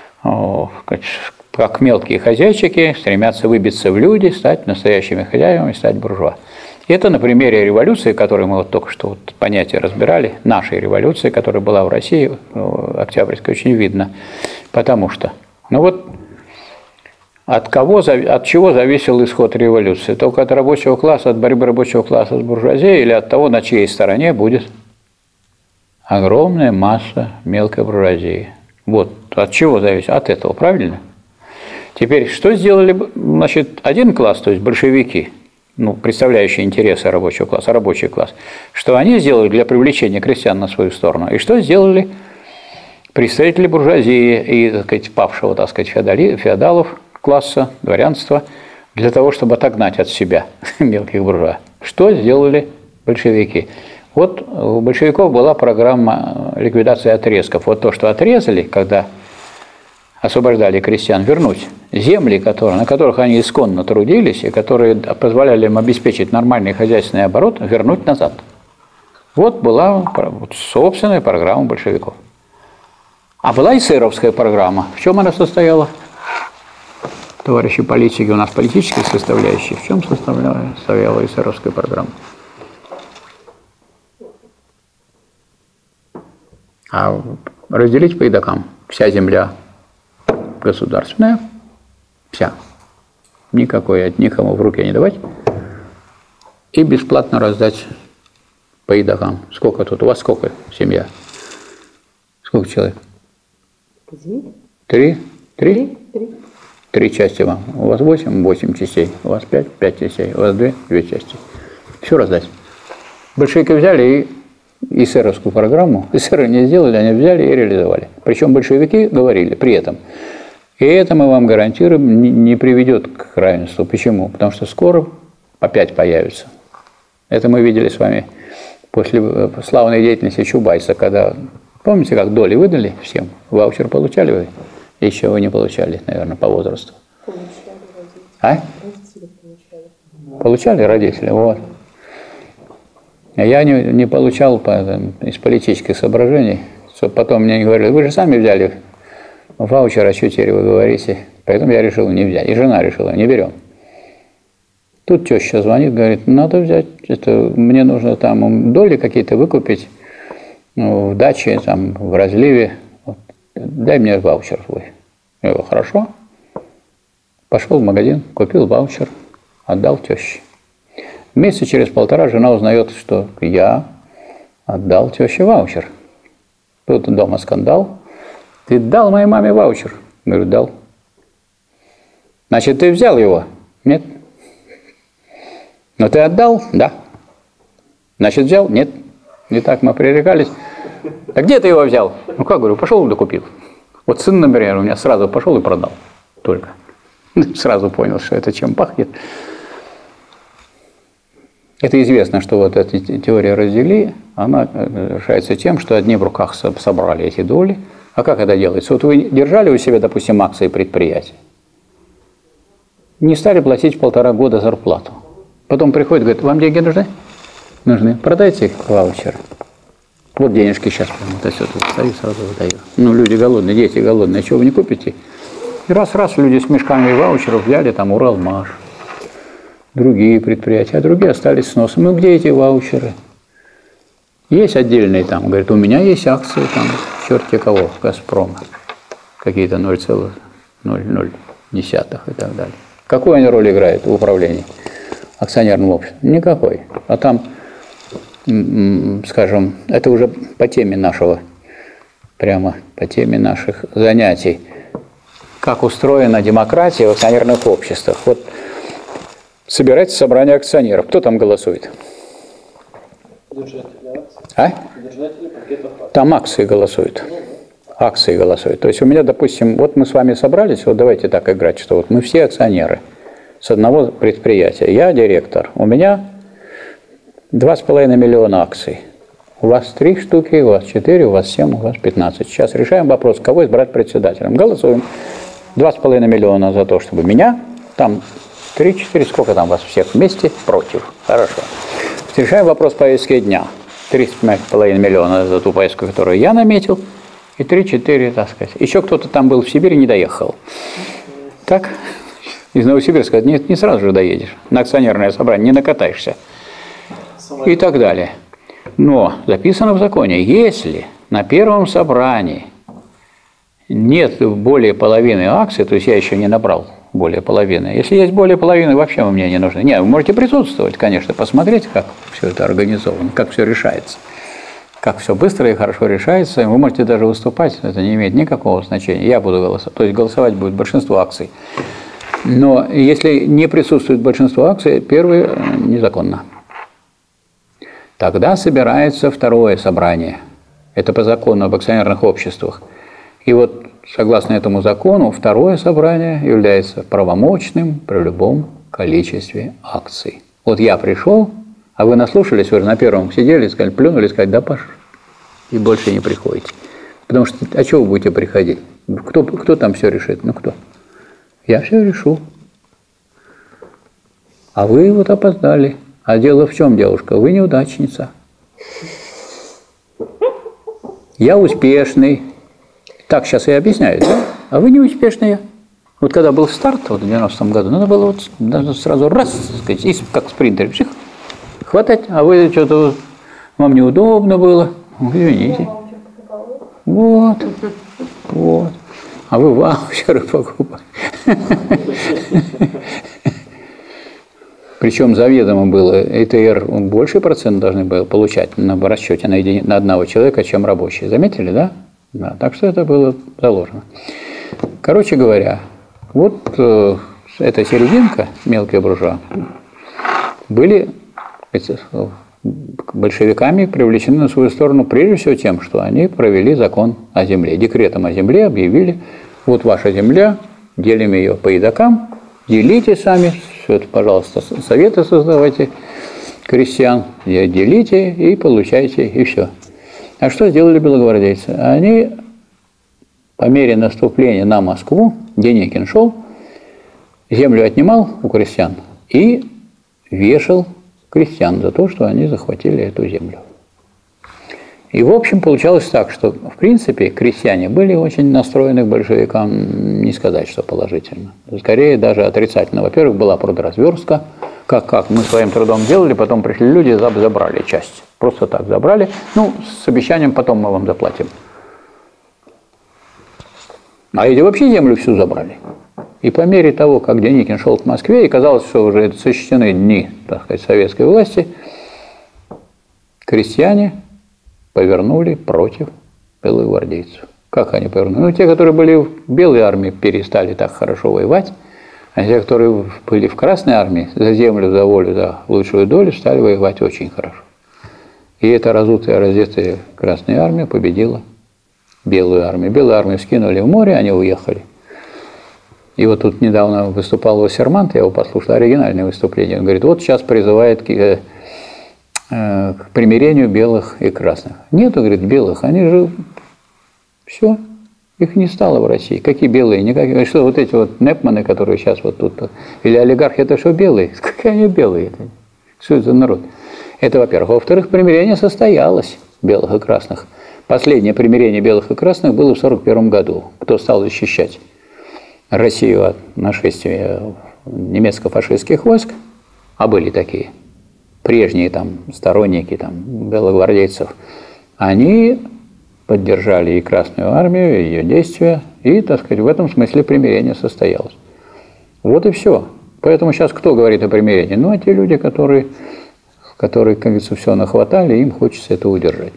как мелкие хозяйчики стремятся выбиться в люди, стать настоящими хозяевами, стать буржуа. Это на примере революции, которую мы вот только что вот понятие разбирали, нашей революции, которая была в России, Октябрьской, очень видно. Потому что, ну вот, От чего зависел исход революции? Только от рабочего класса, от борьбы рабочего класса с буржуазией или от того, на чьей стороне будет огромная масса мелкой буржуазии? Вот от чего зависит? От этого, правильно? Теперь, что сделали, значит, один класс, то есть большевики, ну, представляющие интересы рабочего класса, рабочий класс, что они сделали для привлечения крестьян на свою сторону, и что сделали представители буржуазии и, так сказать, павшего, так сказать, феодалов, класса, дворянства, для того, чтобы отогнать от себя мелких буржуа. Что сделали большевики? Вот у большевиков была программа ликвидации отрезков. Вот то, что отрезали, когда освобождали крестьян, вернуть земли, на которых они исконно трудились и которые позволяли им обеспечить нормальный хозяйственный оборот, вернуть назад. Вот была собственная программа большевиков. А была эсеровская программа. В чем она состояла? Товарищи политики, у нас политические составляющие. В чем состояла эсеровская программа? А разделить по едокам. Вся земля государственная, вся. Никакой, никому в руки не давать. И бесплатно раздать по едокам. Сколько тут? У вас сколько семья? Сколько человек? Три? Три части вам. У вас 8 частей. У вас 5 частей. У вас 2 части. Все раздать. Большевики взяли и эсеровскую программу, эсеры не сделали, они взяли и реализовали. Причем большевики говорили при этом, и это мы вам гарантируем, не приведет к равенству. Почему? Потому что скоро опять появится. Это мы видели с вами после славной деятельности Чубайса, когда, помните, как доли выдали всем? Ваучер получали вы? Еще вы не получали, наверное, по возрасту. А? Получали родители, вот. Я не получал из политических соображений, чтобы потом мне не говорили, вы же сами взяли ваучер, а что теперь вы говорите? Поэтому я решил не взять. И жена решила, не берем. Тут теща звонит, говорит, надо взять, мне нужно там доли какие-то выкупить в даче, там, в разливе. Дай мне ваучер твой. Я говорю, хорошо. Пошел в магазин, купил ваучер, отдал теще. Месяца через полтора жена узнает, что я отдал теще ваучер. Тут дома скандал. Ты дал моей маме ваучер? Я говорю, дал. Значит, ты взял его? Нет. Но ты отдал? Да. Значит, взял? Нет. Не так мы пререкались. А где ты его взял? Ну как, говорю, пошел да купил. Вот сын, например, у меня сразу пошел и продал. Только. Сразу понял, что это чем пахнет. Это известно, что вот эта теория раздели, она решается тем, что одни в руках собрали эти доли. А как это делается? Вот вы держали у себя, допустим, акции предприятия, не стали платить 1,5 года зарплату. Потом приходит, говорит, вам деньги нужны? Нужны. Продайте ваучер. Вот денежки сейчас прямо вот отсюда стою, сразу выдаю. Ну, люди голодные, дети голодные, чего вы не купите? И раз люди с мешками ваучеров взяли, там, Уралмаш, другие предприятия, а другие остались с носом. Ну, где эти ваучеры? Есть отдельные там, говорит, у меня есть акции там, черти кого, Газпрома, какие-то 0,00 и так далее. Какую они роль играют в управлении акционерным обществом? Никакой. А там, скажем, это уже по теме нашего, прямо по теме наших занятий, как устроена демократия в акционерных обществах. Вот собирается собрание акционеров. Кто там голосует? Держатели акций. А? Держатели пакетов акций. Там акции голосуют. Акции голосуют. То есть у меня, допустим, вот мы с вами собрались, вот давайте так играть, что вот мы все акционеры с одного предприятия. Я директор. У меня 2,5 миллиона акций. У вас 3 штуки, у вас 4, у вас 7, у вас 15. Сейчас решаем вопрос, кого избрать председателем. Голосуем. 2,5 миллиона за то, чтобы меня, там 3-4, сколько там вас всех вместе, против. Хорошо. Решаем вопрос повестки дня. 3,5 миллиона за ту повестку, которую я наметил, и 3-4, так сказать. Еще кто-то там был в Сибири, не доехал. Так? Из Новосибирска не сразу же доедешь. На акционерное собрание не накатаешься. И так далее. Но записано в законе, если на первом собрании нет более половины акций, то есть я еще не набрал более половины. Если есть более половины, вообще вы мне не нужны. Нет, вы можете присутствовать, конечно, посмотреть, как все это организовано, как все решается. Как все быстро и хорошо решается. Вы можете даже выступать, это не имеет никакого значения. Я буду голосовать. То есть голосовать будет большинство акций. Но если не присутствует большинство акций, первое незаконно. Тогда собирается второе собрание. Это по закону об акционерных обществах. И вот согласно этому закону второе собрание является правомочным при любом количестве акций. Вот я пришел, а вы наслушались, вы на первом сидели, сказали, плюнули, сказали, да пошли. И больше не приходите. Потому что, а чего вы будете приходить? Кто там все решит? Ну кто? Я все решу. А вы вот опоздали. А дело в чем, девушка? Вы неудачница. Я успешный. Так сейчас я объясняю, да? А вы не успешные. Вот когда был старт вот, в 90-м году, надо было вот сразу раз, так сказать, как спринтер, псих, хватать, а вы что-то, вам неудобно было. Извините. Вот. А вы ваучеры покупали. Причем заведомо было, ЭТР больше процент должны были получать на расчете на одного человека, чем рабочие. Заметили, да? Да, так что это было заложено. Короче говоря, вот эта серединка, мелкие буржуа, были большевиками привлечены на свою сторону прежде всего тем, что они провели закон о земле. Декретом о земле объявили, вот ваша земля, делим ее по едокам, делите сами, все это, пожалуйста, советы создавайте, крестьян, делите и получайте, и все. А что сделали белогвардейцы? Они по мере наступления на Москву, Деникин шел, землю отнимал у крестьян и вешал крестьян за то, что они захватили эту землю. И, в общем, получалось так, что, в принципе, крестьяне были очень настроены к большевикам, не сказать, что положительно. Скорее, даже отрицательно. Во-первых, была продразверстка, как мы своим трудом делали, потом пришли люди, забрали часть. Просто так забрали. Ну, с обещанием, потом мы вам заплатим. А эти вообще землю всю забрали. И по мере того, как Деникин шел к Москве, и казалось, что уже это сочтены дни, так сказать, советской власти, крестьяне повернули против белогвардейцев. Как они повернули? Ну, те, которые были в белой армии, перестали так хорошо воевать, а те, которые были в Красной армии, за землю, за волю, за лучшую долю, стали воевать очень хорошо. И эта разутая, раздетая Красная армия победила белую армию. Белую армию скинули в море, они уехали. И вот тут недавно выступал Вассермант, я его послушал, оригинальное выступление. Он говорит, вот сейчас призывает к примирению белых и красных. Нету, говорит, белых, они же все, их не стало в России. Какие белые? Никакие. Что вот эти вот непманы, которые сейчас вот тут, или олигархи, это что белые? Какие они белые? Что это за народ? Это, во-первых. Во-вторых, примирение состоялось белых и красных. Последнее примирение белых и красных было в 1941 году. Кто стал защищать Россию от нашествия немецко-фашистских войск, а были такие, прежние там сторонники там, белогвардейцев, они поддержали и Красную армию, и ее действия, и, так сказать, в этом смысле примирение состоялось. Вот и все. Поэтому сейчас кто говорит о примирении? Ну, а те люди, которые, как говорится, все нахватали, им хочется это удержать.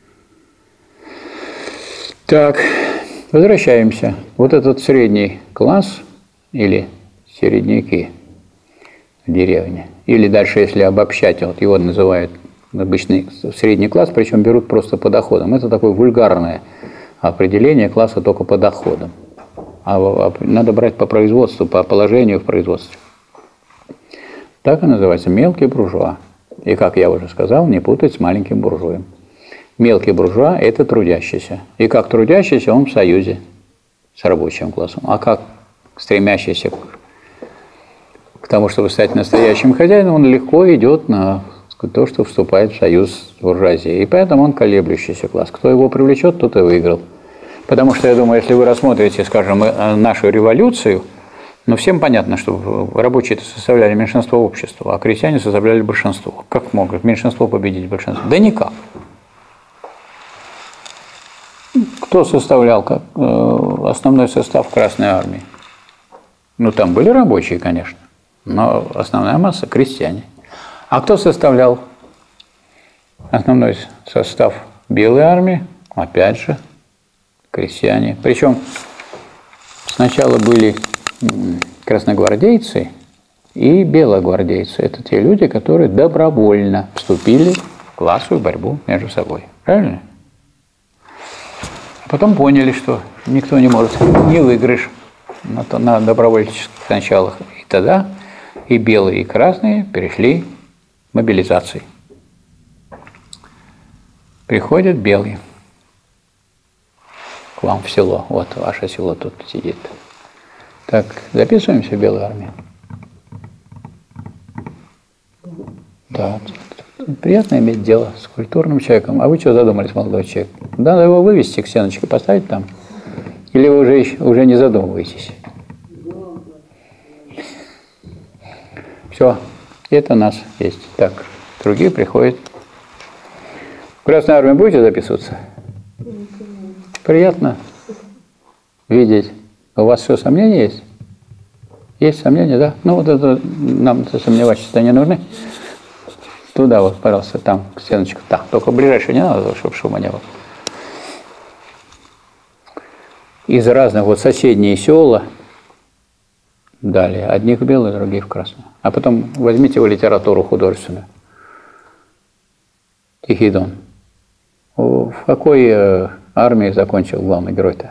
Так, возвращаемся. Вот этот средний класс или середняки в деревне, или дальше, если обобщать, вот его называют обычный средний класс, причем берут просто по доходам. Это такое вульгарное определение класса только по доходам. А надо брать по производству, по положению в производстве. Так и называется мелкий буржуа. И, как я уже сказал, не путать с маленьким буржуем. Мелкий буржуа – это трудящийся. И как трудящийся он в союзе с рабочим классом. А как стремящийся к тому, чтобы стать настоящим хозяином, он легко идет на то, что вступает в союз с буржуазией. И поэтому он колеблющийся класс. Кто его привлечет, тот и выиграл. Потому что, я думаю, если вы рассмотрите, скажем, нашу революцию, ну, всем понятно, что рабочие составляли меньшинство общества, а крестьяне составляли большинство. Как могут меньшинство победить большинство? Да никак. Кто составлял основной состав Красной армии? Ну, там были рабочие, конечно, но основная масса – крестьяне. А кто составлял основной состав Белой армии? Опять же, крестьяне. Причем сначала были красногвардейцы и белогвардейцы. Это те люди, которые добровольно вступили в классовую борьбу между собой. Правильно? А потом поняли, что никто не может, не выиграешь на добровольческих началах. И тогда и белые, и красные перешли к мобилизации. Приходят белые к вам в село. Вот ваше село тут сидит. Так, записываемся в Белую армию? Да. Приятно иметь дело с культурным человеком. А вы что задумались, молодой человек? Надо его вывести к стеночке, поставить там? Или вы уже не задумываетесь? Все, это у нас есть. Так, другие приходят. В Красную армию будете записываться? Приятно видеть. У вас все сомнения есть? Есть сомнения, да? Ну вот это нам сомневаться-то не нужны. Туда вот, пожалуйста, там стеночку. Да, только ближайшую не надо, чтобы шума не было. Из разных вот соседние села дали. Одних в белую, других в красную. А потом возьмите его литературу художественную. Тихий Дон. В какой армии закончил главный герой-то?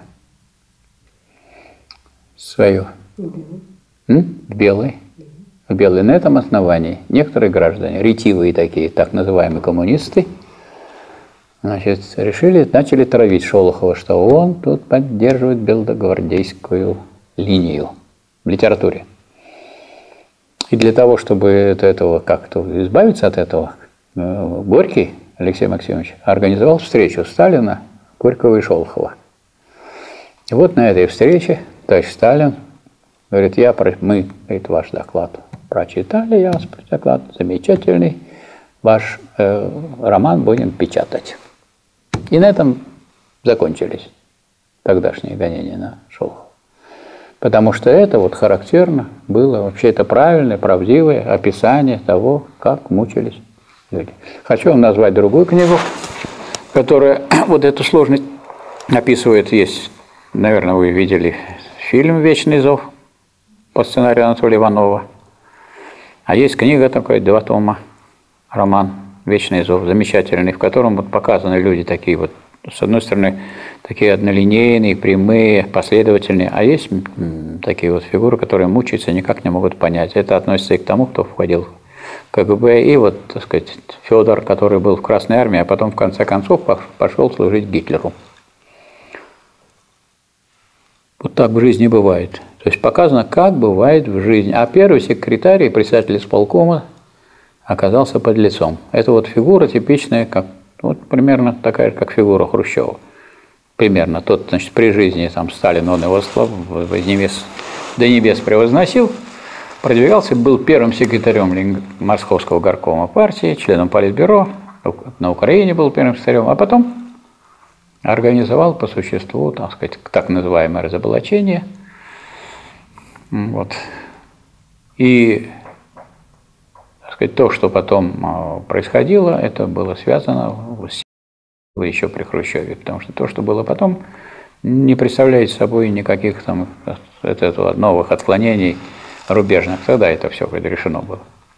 Свою. В белой. В белой. На этом основании некоторые граждане, ретивые такие, так называемые коммунисты, значит, начали травить Шолохова, что он тут поддерживает белогвардейскую линию в литературе. И для того, чтобы от этого как-то избавиться от этого, Горький Алексей Максимович организовал встречу Сталина, Горького и Шолохова. И вот на этой встрече товарищ Сталин говорит, мы, говорит, ваш доклад прочитали, я ваш доклад замечательный, ваш роман будем печатать. И на этом закончились тогдашние гонения на Шолохова. Потому что это вот характерно было, вообще это правильное, правдивое описание того, как мучились люди. Хочу вам назвать другую книгу, которая вот эту сложность описывает. Есть, наверное, вы видели фильм «Вечный зов» по сценарию Анатолия Иванова. А есть книга такая, 2 тома, роман «Вечный зов», замечательный, в котором вот показаны люди такие вот, с одной стороны, такие однолинейные, прямые, последовательные, а есть такие вот фигуры, которые мучаются, никак не могут понять. Это относится и к тому, кто входил в КГБ, и вот, так сказать, Федор, который был в Красной армии, а потом, в конце концов, пошел служить Гитлеру. Вот так в жизни бывает. То есть показано, как бывает в жизни. А первый секретарь и председатель исполкома оказался подлецом. Это вот фигура типичная, как, вот примерно такая, как фигура Хрущева. Примерно. Тот, значит, при жизни там Сталин, он его до небес превозносил, продвигался, был первым секретарем Московского горкома партии, членом Политбюро, на Украине был первым секретарем, а потом организовал по существу, так сказать, так называемое разоблачение. Вот. И, так сказать, то, что потом происходило, это было связано с еще при Хрущеве, потому что то, что было потом, не представляет собой никаких там новых отклонений рубежных. Тогда это все предрешено было.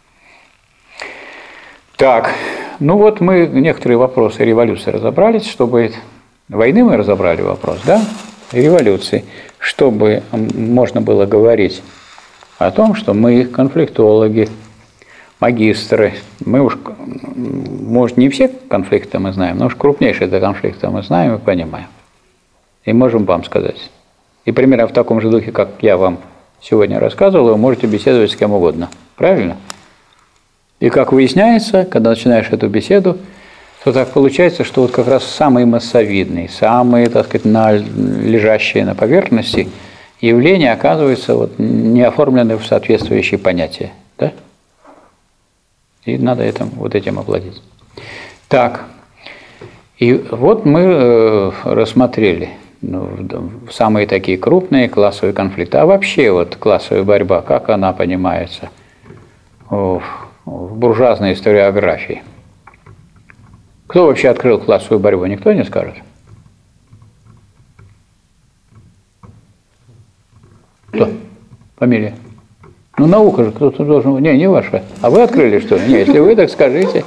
Так, ну вот мы некоторые вопросы революции разобрались, чтобы... Войны мы разобрали вопрос, да? И революции. Чтобы можно было говорить о том, что мы конфликтологи, магистры, мы уж, может, не все конфликты мы знаем, но уж крупнейшие до конфликта мы знаем и понимаем. И можем вам сказать. И примерно в таком же духе, как я вам сегодня рассказывал, вы можете беседовать с кем угодно. Правильно? И как выясняется, когда начинаешь эту беседу, то так получается, что вот как раз самые массовидные, самые, так сказать, лежащие на поверхности явления оказываются вот не оформлены в соответствующие понятия. Да? И надо вот этим овладеть. Так, и вот мы рассмотрели ну, самые такие крупные классовые конфликты. А вообще вот классовая борьба, как она понимается в буржуазной историографии? Кто вообще открыл классовую борьбу? Никто не скажет? Кто? Фамилия? Ну, наука же кто-то должен... Не ваша. А вы открыли, что ли? Не, если вы, так скажите.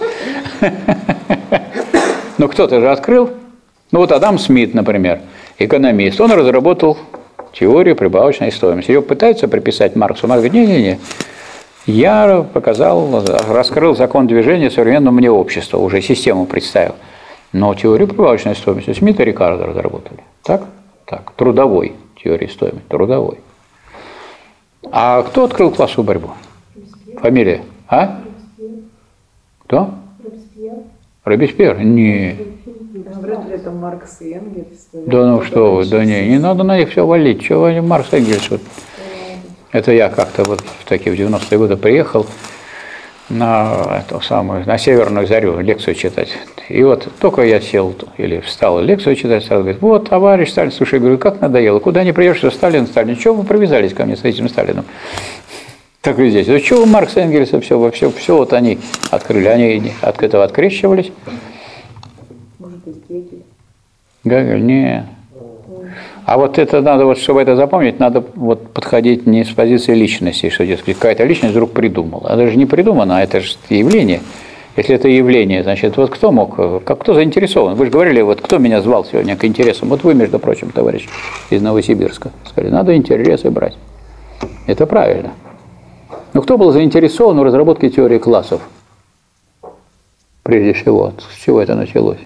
Ну, кто-то же открыл. Ну, вот Адам Смит, например, экономист. Он разработал теорию прибавочной стоимости. Ее пытаются приписать Марксу. Маркс говорит, не-не-не. Я показал, раскрыл закон движения современного мне общества. Уже систему представил. Но теорию прибавочной стоимости Смит и Рикардо разработали. Так? Так. Трудовой теории стоимости. Трудовой. А кто открыл классовую борьбу? Фамилия? А? Кто? Робеспьер? Не. Вряд ли это Маркс и Энгельс. Да ну что вы, да не надо на них все валить. Чего они Маркс и Энгельс? Вот. Это я как-то вот в 90-е годы приехал на эту самую, на Северную Зарю лекцию читать. И вот только я сел или встал лекцию читать, сразу говорит, вот, товарищ Сталин, слушай, я говорю, как надоело, куда не приедешь, что Сталин, чего вы привязались ко мне с этим Сталином? Так и здесь. Чего Маркс и Энгельс, все вот они открыли, они от этого открещивались. Может быть, Гегель? Гегель, не. А вот это надо, вот, чтобы это запомнить, надо вот подходить не с позиции личности, что какая-то личность вдруг придумала. Это же не придумано, а это же явление. Если это явление, значит, вот кто мог, кто заинтересован? Вы же говорили, вот кто меня звал сегодня к интересам? Вот вы, между прочим, товарищ из Новосибирска. Сказали, надо интересы брать. Это правильно. Но кто был заинтересован в разработке теории классов? Прежде всего, с чего это началось?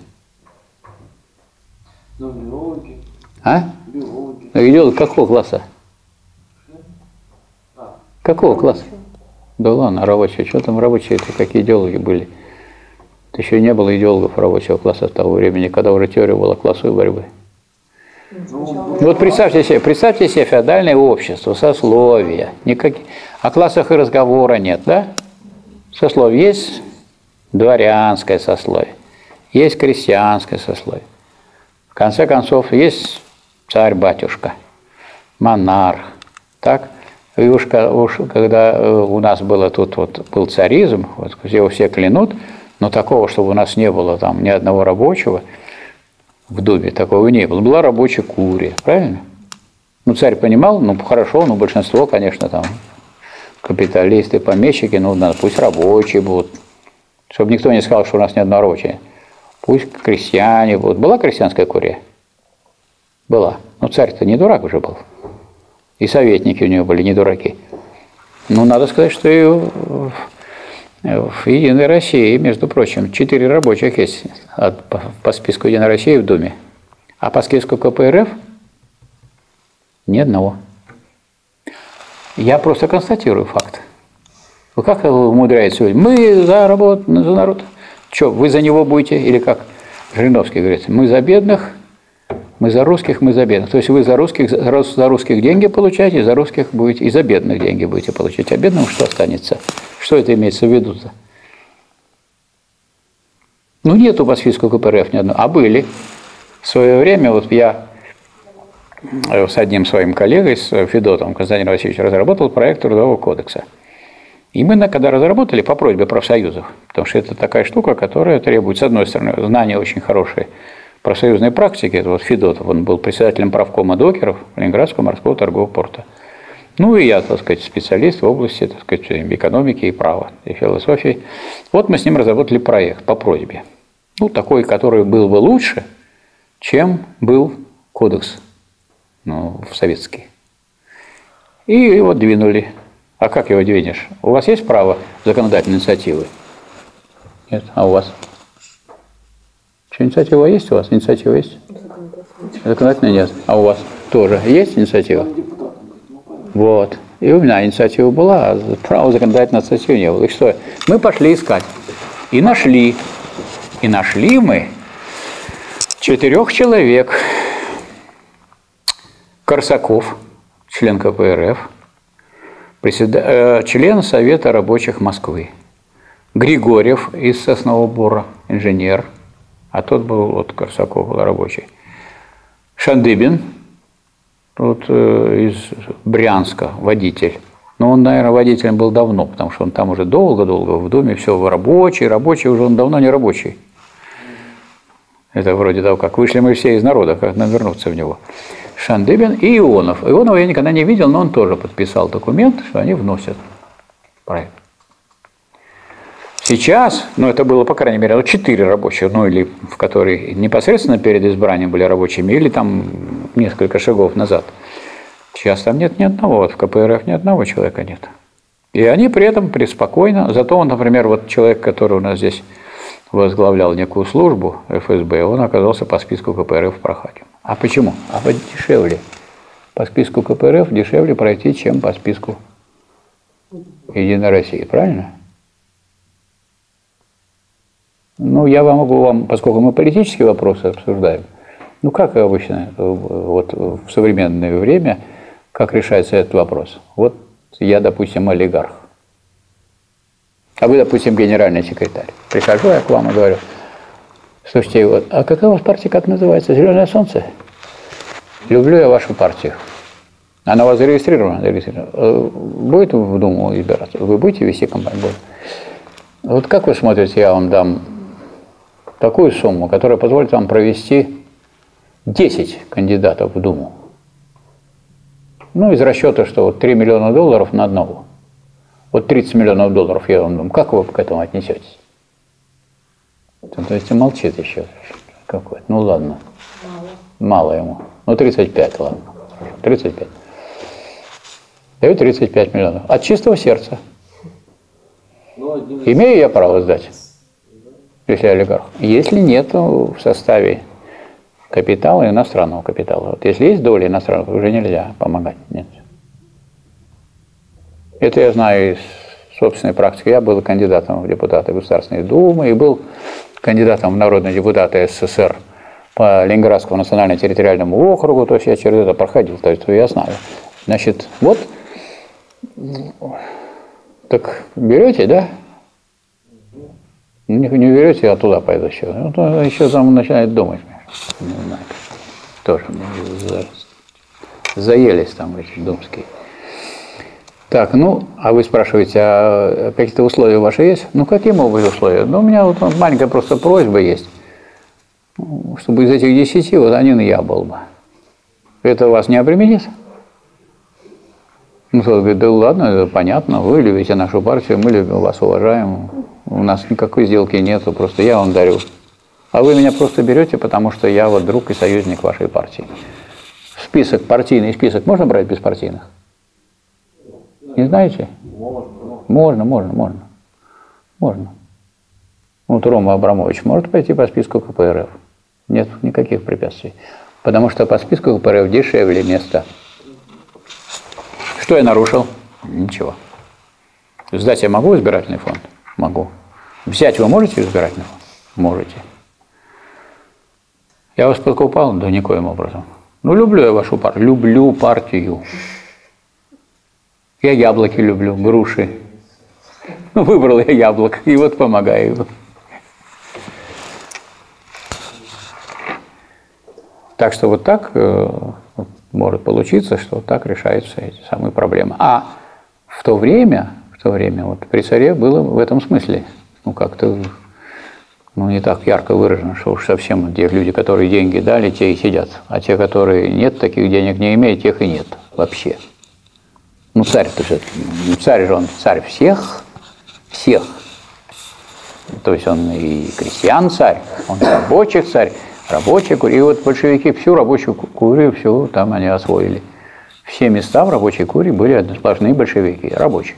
Ну, биологи. А? Биологи. Идеолог какого класса? Какого класса? Да ладно, рабочие. Что там рабочие-то, какие идеологи были? Еще не было идеологов рабочего класса с того времени, когда уже теория была классовой борьбы. Вот представьте себе феодальное общество, сословия. О классах и разговора нет, да? Сословие. Есть дворянское сословие, есть крестьянское сословие. В конце концов, есть царь-батюшка, монарх, так? И уж когда у нас было тут вот был царизм, вот, его все клянут, но такого, чтобы у нас не было там ни одного рабочего в Думе, такого не было. Была рабочая курия, правильно? Ну, царь понимал, ну, хорошо, но большинство, конечно, там, капиталисты, помещики, ну, надо, пусть рабочие будут, чтобы никто не сказал, что у нас ни одного рабочего. Пусть крестьяне будут. Была крестьянская курия? Была. Но царь-то не дурак уже был. И советники у него были не дураки. Ну, надо сказать, что и в «Единой России», между прочим, 4 рабочих есть по списку «Единой России» в Думе. А по списку КПРФ ни одного. Я просто констатирую факт. Ну, как умудряется люди? Мы за работу, за народ. Что, вы за него будете? Или как Жириновский говорит, мы за бедных, мы за русских, мы за бедных. То есть вы за русских деньги получаете, за русских будете, и за бедных деньги будете получать. А бедным что останется? Что это имеется в виду-то? Ну, нету по списку КПРФ ни одного. А были. В свое время вот я с одним своим коллегой, с Федотом Константином Васильевичем, разработал проект Трудового кодекса. И мы, когда разработали по просьбе профсоюзов, потому что это такая штука, которая требует, с одной стороны, знания очень хорошие профсоюзной практики. Это вот Федотов, он был председателем правкома докеров Ленинградского морского торгового порта. Ну и я, так сказать, специалист в области, так сказать, экономики и права, и философии. Вот мы с ним разработали проект по просьбе. Ну, такой, который был бы лучше, чем был кодекс, ну, советский. И его двинули. А как его двинешь? У вас есть право законодательной инициативы? Нет. А у вас? Что, инициатива есть у вас? Инициатива есть? Законодательной нет. А у вас тоже есть инициатива? Вот. И у меня инициатива была, а права законодательной инициативы не было. И что? Мы пошли искать. И нашли. И нашли мы 4 человек. Корсаков, член КПРФ, член Совета рабочих Москвы, Григорьев из Соснового Бора, инженер, а тот был, вот Корсаков был рабочий, Шандыбин, вот, из Брянска, водитель. Но он, наверное, водителем был давно, потому что он там уже долго-долго в Думе, все рабочий, уже он давно не рабочий. Это вроде того, как вышли мы все из народа, как нам вернуться в него. Шандыбин и Ионов. Ионова я никогда не видел, но он тоже подписал документ, что они вносят проект. Сейчас, ну это было, по крайней мере, 4 рабочих, ну или в которые непосредственно перед избранием были рабочими, или там несколько шагов назад. Сейчас там нет ни одного, вот в КПРФ ни одного человека нет. И они при этом преспокойно, зато он, например, вот человек, который у нас здесь возглавлял некую службу ФСБ, он оказался по списку КПРФ проходим. А почему? А вот дешевле. По списку КПРФ дешевле пройти, чем по списку Единой России, правильно? Ну, я могу вам, поскольку мы политические вопросы обсуждаем, ну, как обычно, вот в современное время, как решается этот вопрос? Вот я, допустим, олигарх, а вы, допустим, генеральный секретарь. Прихожу я к вам и говорю, слушайте, вот, а какая у вас партия, как называется? «Зеленое солнце»? Люблю я вашу партию. Она у вас зарегистрирована? Будет в Думу избираться? Вы будете вести кампанию? Вот как вы смотрите, я вам дам такую сумму, которая позволит вам провести 10 кандидатов в Думу. Ну, из расчета, что вот $3 миллиона на одного. Вот 30 миллионов долларов, я вам думаю, как вы к этому отнесетесь? То есть молчит еще какой-то. Ну ладно. Мало ему. Ну 35, ладно. 35. Даю 35 миллионов. От чистого сердца. Имею я право сдать, если я олигарх. Если нет в составе капитала, иностранного капитала. Вот если есть доля иностранного, уже нельзя помогать. Нет. Это я знаю из собственной практики. Я был кандидатом в депутаты Государственной Думы и был кандидатом в народные депутаты СССР по Ленинградскому национально-территориальному округу. То есть я через это проходил, то есть я знаю. Значит, вот, так берете, да? Не берете, я туда пойду еще. Ну, еще там начинает думать. Не знаю. Тоже заелись там эти думские. Так, ну, а вы спрашиваете, а какие-то условия ваши есть? Ну, какие могут быть условия? Ну, у меня вот маленькая просто просьба есть, чтобы из этих 10 вот один я был бы. Это вас не обременит? Ну, кто говорит, да ладно, это понятно, вы любите нашу партию, мы любим вас, уважаем, у нас никакой сделки нету, просто я вам дарю. А вы меня просто берете, потому что я вот друг и союзник вашей партии. Список, партийный список можно брать без партийных? Не знаете? Можно. Вот Рома Абрамович может пойти по списку КПРФ. Нет никаких препятствий. Потому что по списку КПРФ дешевле место. Что я нарушил? Ничего. Сдать я могу в избирательный фонд? Могу. Взять вы можете в избирательный фонд? Можете. Я вас подкупал? Да никоим образом. Ну, люблю я вашу партию. Люблю партию. Я яблоки люблю, груши. Выбрал я яблоко, и вот помогаю. Так что вот так может получиться, что так решаются эти самые проблемы. А в то время вот при царе было в этом смысле, ну как-то, ну не так ярко выражено, что уж совсем те люди, которые деньги дали, те и сидят. А те, которые нет, таких денег не имеют, тех и нет вообще. Ну, царь же он царь всех. То есть он и крестьян царь, он рабочих царь, рабочая курия. И вот большевики всю рабочую курию, все там они освоили. Все места в рабочей курии были сплошные большевики, рабочие.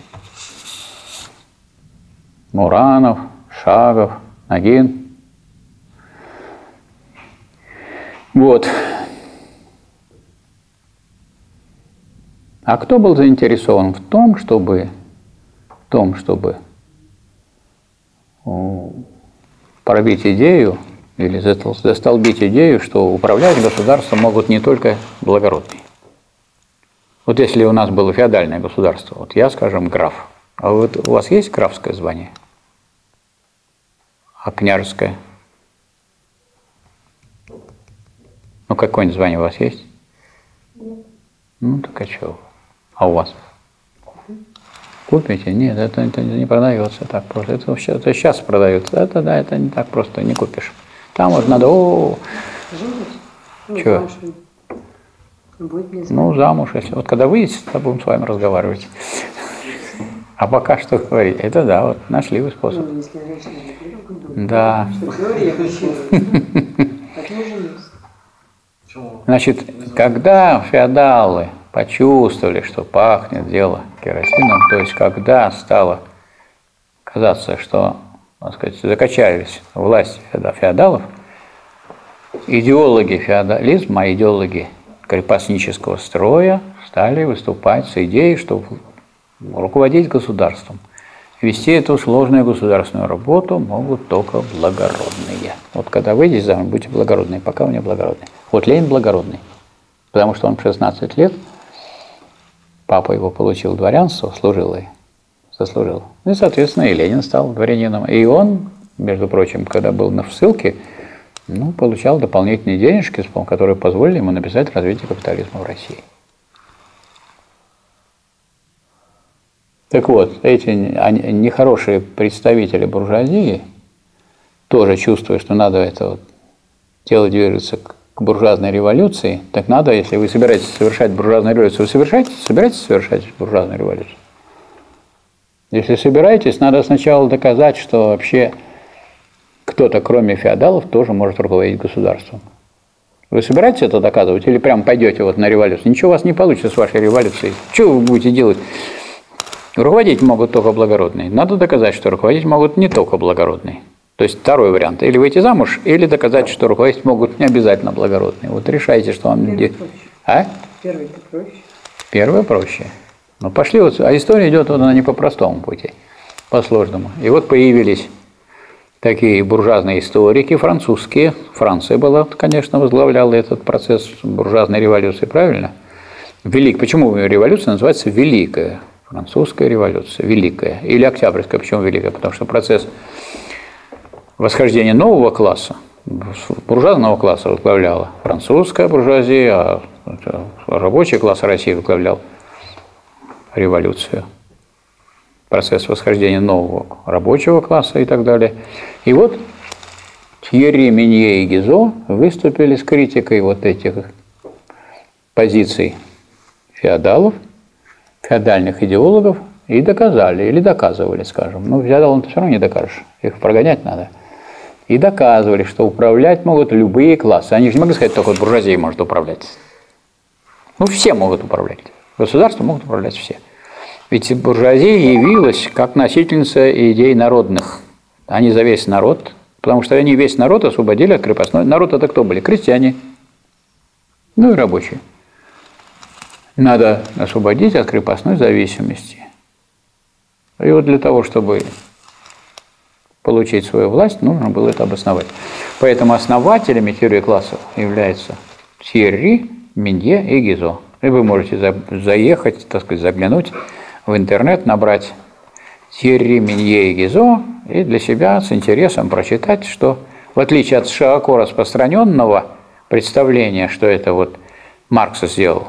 Муранов, Шагов, Нагин. Вот. А кто был заинтересован в том, чтобы пробить идею или застолбить идею, что управлять государством могут не только благородные. Вот если у нас было феодальное государство, вот я, скажем, граф, а вот у вас есть графское звание? А княжеское? Ну, какое-нибудь звание у вас есть? Нет. Ну, так а что? А у вас? Купите? Нет, это не продается так просто. Это сейчас продается. Это, да, это не так просто, не купишь. Там вот надо, чего? Ну, замуж, если. Вот когда выйдете, то будем с вами разговаривать. А пока что говорить? Это да, вот нашли вы способ. Ну, если женщина не в году, да. что теория мужчина. Так не женился. Значит, когда феодалы почувствовали, что пахнет дело керосином, то есть когда стало казаться, что, так сказать, закачались власть феодалов, идеологи феодализма, идеологи крепостнического строя стали выступать с идеей, что руководить государством, вести эту сложную государственную работу могут только благородные. Вот когда выйдете замуж, будьте благородные, пока вы не благородные. Вот Ленин благородный, потому что он в 16 лет, папа его получил дворянство, заслужил. Ну и, соответственно, и Ленин стал дворянином. И он, между прочим, когда был в ссылке, получал дополнительные денежки, которые позволили ему написать «Развитие капитализма в России». Так вот, эти нехорошие представители буржуазии, тоже чувствуя, что надо это вот, дело движется к буржуазной революции, так надо, если вы собираетесь совершать буржуазную революцию, вы собираетесь совершать буржуазную революцию? Если собираетесь, надо сначала доказать, что вообще кто-то, кроме феодалов, тоже может руководить государством. Вы собираетесь это доказывать или прям пойдете вот на революцию? Ничего у вас не получится с вашей революцией. Что вы будете делать? Руководить могут только благородные. Надо доказать, что руководить могут не только благородные. То есть второй вариант. Или выйти замуж, или доказать, что руководить могут не обязательно благородные. Вот решайте, что вам... А? Первый-то проще. Первый проще. Ну пошли вот, а история идет вот она не по простому пути, по сложному. И вот появились такие буржуазные историки французские. Франция была, конечно, возглавляла этот процесс буржуазной революции, правильно? Почему революция называется Великая? Французская революция, Великая. Или Октябрьская, почему Великая? Потому что процесс восхождения нового класса, буржуазного класса возглавляла французская буржуазия, а рабочий класс России возглавлял революцию. Процесс восхождения нового рабочего класса и так далее. И вот Тьерри, Минье и Гизо выступили с критикой вот этих позиций феодалов, феодальных идеологов, и доказали, или доказывали, скажем. Ну, феодалам ты все равно не докажешь, их прогонять надо. И доказывали, что управлять могут любые классы. Они же не могли сказать, только вот буржуазия может управлять. Ну, все могут управлять. Государство могут управлять все. Ведь буржуазия явилась как носительница идей народных. Они за весь народ, потому что они весь народ освободили от крепостной. Народ это кто были? Крестьяне. Ну и рабочие. Надо освободить от крепостной зависимости. И вот для того, чтобы получить свою власть, нужно было это обосновать. Поэтому основателями теории классов являются Тьерри, Минье и Гизо. И вы можете заехать, так сказать, заглянуть в интернет, набрать Тьерри, Минье и Гизо и для себя с интересом прочитать, что в отличие от широко распространенного представления, что это вот Маркс сделал,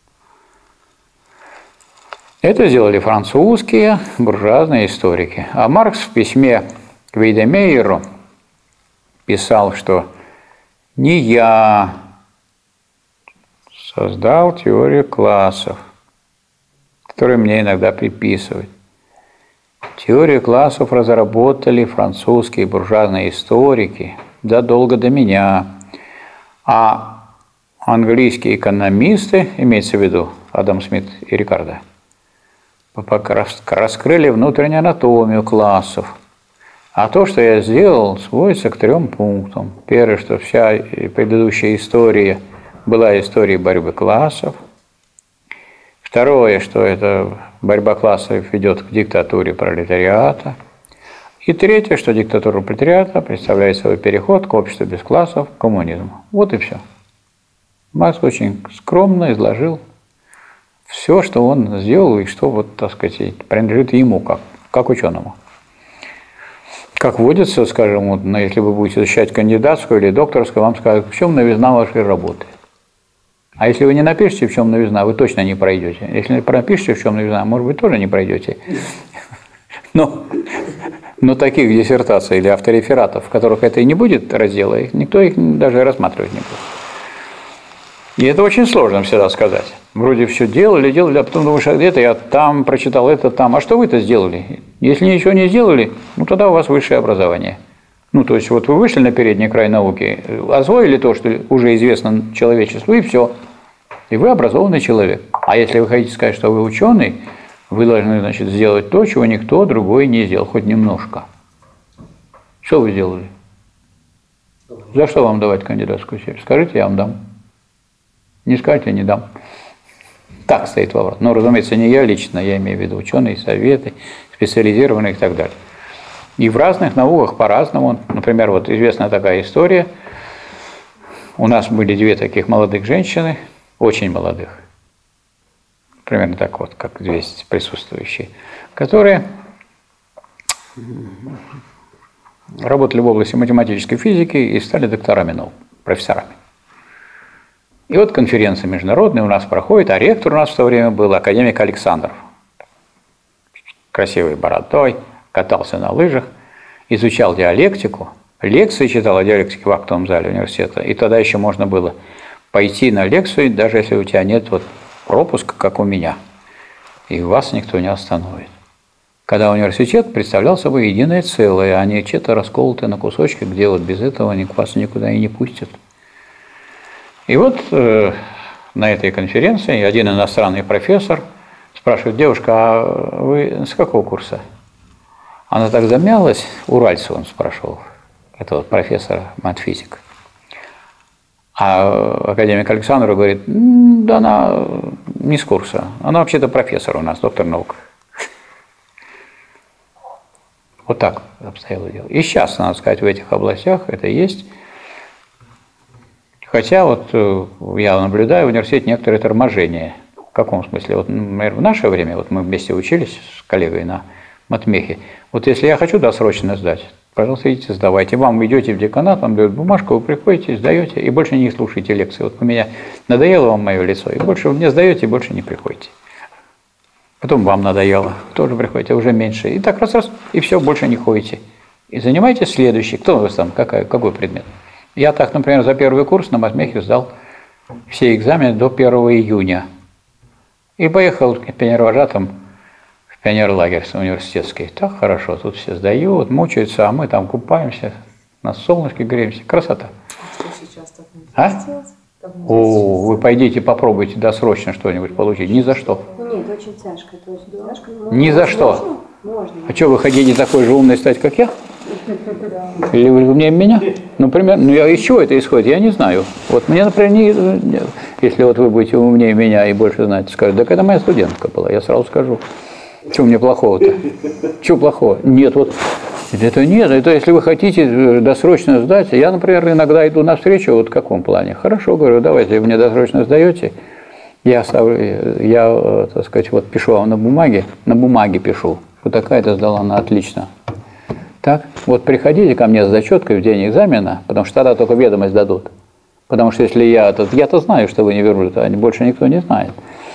это сделали французские буржуазные историки. А Маркс в письме к Вейдемейеру писал, что не я создал теорию классов, которую мне иногда приписывают. Теорию классов разработали французские буржуазные историки задолго до меня, а английские экономисты, имеется в виду Адам Смит и Рикардо, раскрыли внутреннюю анатомию классов. А то, что я сделал, сводится к 3 пунктам. Первое, что вся предыдущая история была историей борьбы классов. Второе, что эта борьба классов ведет к диктатуре пролетариата. И третье, что диктатура пролетариата представляет собой переход к обществу без классов, к коммунизму. Вот и все. Маркс очень скромно изложил все, что он сделал и что, вот, так сказать, принадлежит ему как ученому. Как водится, скажем, вот, если вы будете защищать кандидатскую или докторскую, вам скажут, в чем новизна вашей работы. А если вы не напишете, в чем новизна, вы точно не пройдете. Если не напишете, в чем новизна, может быть, тоже не пройдете. Но таких диссертаций или авторефератов, в которых это и не будет раздела, никто их даже рассматривать не будет. И это очень сложно всегда сказать. Вроде все делали, а потом думаешь, а где-то я там прочитал, это там. А что вы-то сделали? Если ничего не сделали, ну тогда у вас высшее образование. Ну, то есть, вот вы вышли на передний край науки, освоили то, что уже известно человечеству, и все. И вы образованный человек. А если вы хотите сказать, что вы ученый, вы должны, значит, сделать то, чего никто другой не сделал, хоть немножко. Что вы сделали? За что вам давать кандидатскую степень? Скажите, я вам дам. Не скажете, не дам. Так стоит вопрос. Но, разумеется, не я лично, я имею в виду ученые, советы, специализированные и так далее. И в разных науках по-разному. Например, вот известна такая история. У нас были две таких молодых женщины, очень молодых, примерно так вот, как здесь присутствующие, которые работали в области математической физики и стали докторами наук, профессорами. И вот конференция международная у нас проходит, а ректор у нас в то время был академик Александров. Красивой бородой, катался на лыжах, изучал диалектику, лекции читал о диалектике в актовом зале университета. И тогда еще можно было пойти на лекцию, даже если у тебя нет вот пропуска, как у меня, и вас никто не остановит. Когда университет представлял собой единое целое, а не что-то расколотое на кусочки, где вот без этого вас никуда и не пустят. И вот на этой конференции один иностранный профессор спрашивает: девушка, а вы с какого курса? Она так замялась, уральца он спрашивал, этого профессора матфизика. А академик Александр говорит: да она не с курса, она вообще-то профессор у нас, доктор наук. Вот так обстояло дело. И сейчас, надо сказать, в этих областях это есть. Хотя вот я наблюдаю в университете некоторое торможение. В каком смысле? Вот, например, в наше время, вот мы вместе учились с коллегой на матмехе, вот если я хочу досрочно сдать, пожалуйста, идите сдавайте. Вам идете в деканат, вам дают бумажку, вы приходите, сдаете, и больше не слушайте лекции. Вот у меня надоело вам мое лицо, и больше вы мне сдаете, и больше не приходите. Потом вам надоело, тоже приходите, уже меньше. И так раз, и все, больше не ходите. И занимайтесь следующий. Кто у вас там, какой предмет? Я так, например, за первый курс на матмехе сдал все экзамены до 1 июня. И поехал пионервожатым в пионерлагерь университетский. Так хорошо, тут все сдают, мучаются, а мы там купаемся, на солнышке греемся. Красота. Что сейчас так нельзя А? сделать? О, вы пойдите попробуйте досрочно что-нибудь получить. Ни за что. Ну нет, очень тяжко, это очень тяжко. Ни за что. Можно. А что, вы хотите такой же умный стать, как я? Или вы умнее меня? Например, ну из чего это исходит, я не знаю. Вот мне, например, если вот вы будете умнее меня и больше знаете, скажут: так это моя студентка была, я сразу скажу. Что мне плохого-то? Чего плохого? Нет, вот это нет, это если вы хотите досрочно сдать. Я, например, иногда иду навстречу, вот в каком плане. Хорошо, говорю, давайте, вы мне досрочно сдаете, я так сказать, вот пишу вам на бумаге пишу, что такая-то сдала она отлично. Так, вот приходите ко мне с зачеткой в день экзамена, потому что тогда только ведомость дадут. Потому что если я-то знаю, что вы не вернули, а больше никто не знает.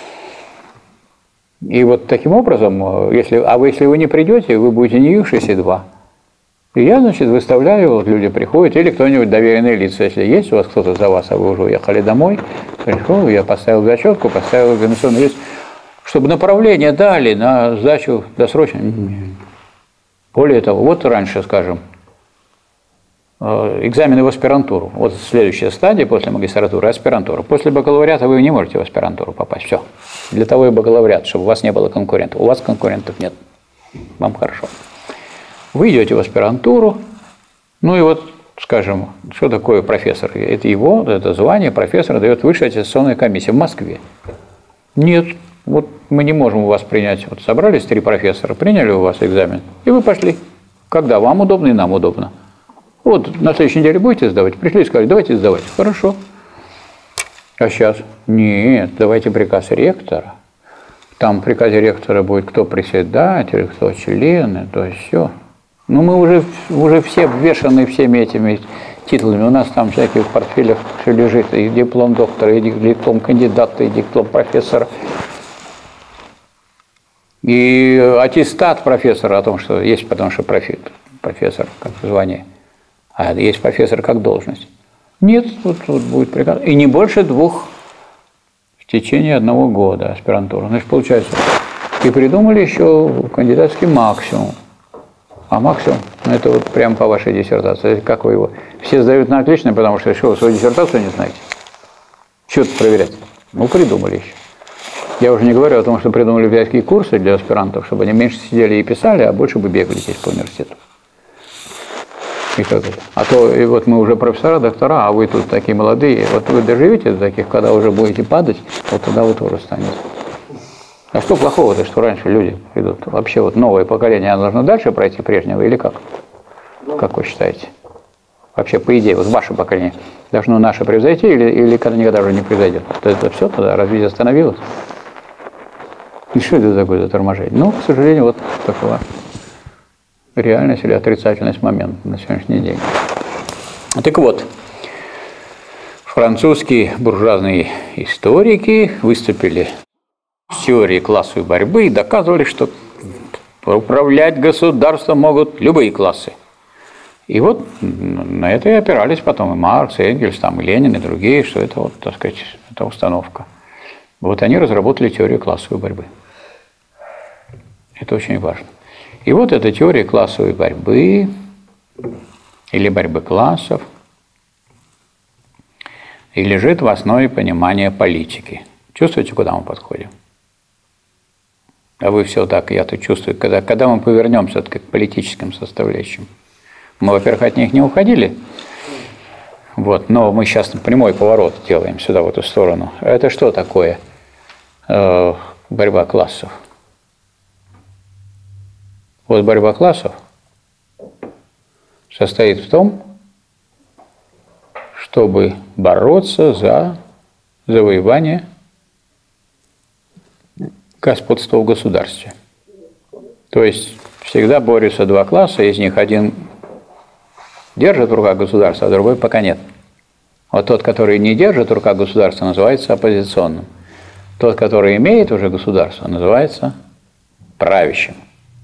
И вот таким образом, если вы не придете, вы будете не Ю-62. И я, значит, выставляю, вот люди приходят, или кто-нибудь, доверенные лица, если есть у вас кто-то за вас, а вы уже уехали домой, пришел, я поставил зачетку, поставил экзаменационный лист, чтобы направление дали на сдачу досрочно. Более того, вот раньше, скажем, экзамены в аспирантуру. Вот следующая стадия после магистратуры – аспирантура. После бакалавриата вы не можете в аспирантуру попасть. Все. Для того и бакалавриат, чтобы у вас не было конкурентов. У вас конкурентов нет. Вам хорошо. Вы идете в аспирантуру. Ну и вот, скажем, что такое профессор? Это звание профессора дает высшая аттестационная комиссия в Москве. Нет. Вот мы не можем у вас принять. Вот собрались 3 профессора, приняли у вас экзамен, и вы пошли. Когда вам удобно и нам удобно. Вот на следующей неделе будете сдавать? Пришли и сказали: давайте сдавать. Хорошо. А сейчас? Нет, давайте приказ ректора. Там в приказе ректора будет кто председатель, кто члены, то есть все. Ну, мы уже все обвешаны всеми этими титулами. У нас там всяких в портфелях все лежит. И диплом доктора, и диплом кандидата, и диплом профессора. И аттестат профессора о том, что есть, потому что профессор как звание, а есть профессор как должность. Нет, тут будет приказ. И не больше 2 в течение 1 года аспирантуры. Значит, получается, и придумали еще кандидатский максимум. А максимум, ну это вот прямо по вашей диссертации. Как вы его? Все сдают на отлично, потому что вы свою диссертацию не знаете. Что тут проверять? Ну, придумали еще. Я уже не говорю о том, что придумали всякие курсы для аспирантов, чтобы они меньше сидели и писали, а больше бы бегали здесь по университету. И как это? А то и вот мы уже профессора, доктора, а вы тут такие молодые. Вот вы доживете до таких, когда уже будете падать, вот тогда вы тоже станете. А что плохого-то, что раньше люди идут? Вообще вот новое поколение, оно должно дальше пройти прежнего или как? Как вы считаете? Вообще, по идее, вот ваше поколение должно наше превзойти или никогда уже не произойдет? Это все тогда развитие остановилось? И что это такое торможение? Ну, к сожалению, вот такова реальность или отрицательность момента на сегодняшний день. Так вот, французские буржуазные историки выступили с теорией классовой борьбы и доказывали, что управлять государством могут любые классы. И вот на это и опирались потом и Маркс, и Энгельс, там, и Ленин, и другие, что это, вот, так сказать, это установка. Вот они разработали теорию классовой борьбы. Это очень важно. И вот эта теория классовой борьбы или борьбы классов и лежит в основе понимания политики. Чувствуете, куда мы подходим? А вы все так, я-то чувствую, когда мы повернемся к политическим составляющим. Мы, во-первых, от них не уходили, вот, но мы сейчас прямой поворот делаем сюда, в эту сторону. Это что такое борьба классов? Вот борьба классов состоит в том, чтобы бороться за завоевание господства в государстве. То есть всегда борются 2 класса, из них один держит в руках государство, а другой пока нет. Вот тот, который не держит в руках государства, называется оппозиционным. Тот, который имеет уже государство, называется правящим.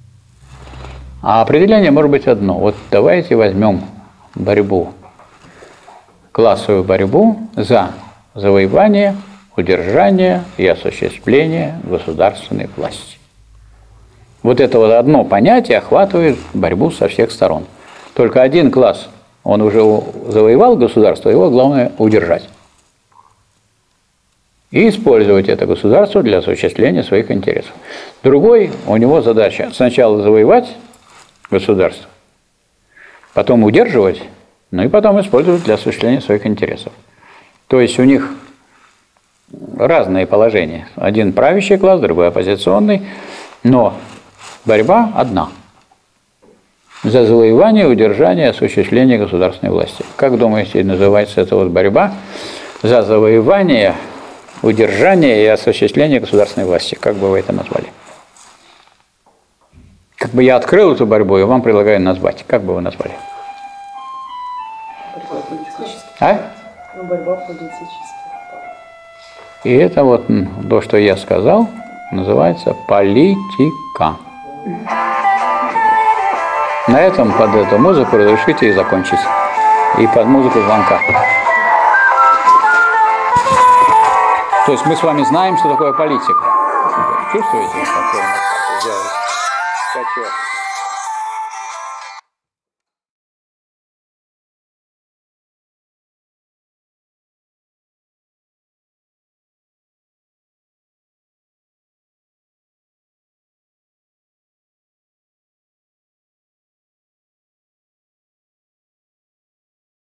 А определение может быть одно. Вот давайте возьмем борьбу, классовую борьбу за завоевание, удержание и осуществление государственной власти. Вот это вот одно понятие охватывает борьбу со всех сторон. Только один класс, он уже завоевал государство, его главное удержать. И использовать это государство для осуществления своих интересов. Другой, у него задача сначала завоевать государство, потом удерживать, ну и потом использовать для осуществления своих интересов. То есть у них разные положения. Один правящий класс, другой оппозиционный, но борьба одна. За завоевание, удержание, осуществление государственной власти. Как думаете, называется эта вот борьба за завоевание, удержание и осуществление государственной власти? Как бы вы это назвали? Как бы я открыл эту борьбу и вам предлагаю назвать. Как бы вы назвали? Борьба политических. А? Ну, борьба политических. И это вот то, что я сказал, называется политика. На этом под эту музыку разрешите и закончить. И под музыку звонка. То есть мы с вами знаем, что такое политика. Чувствуете, как я сделал скачок?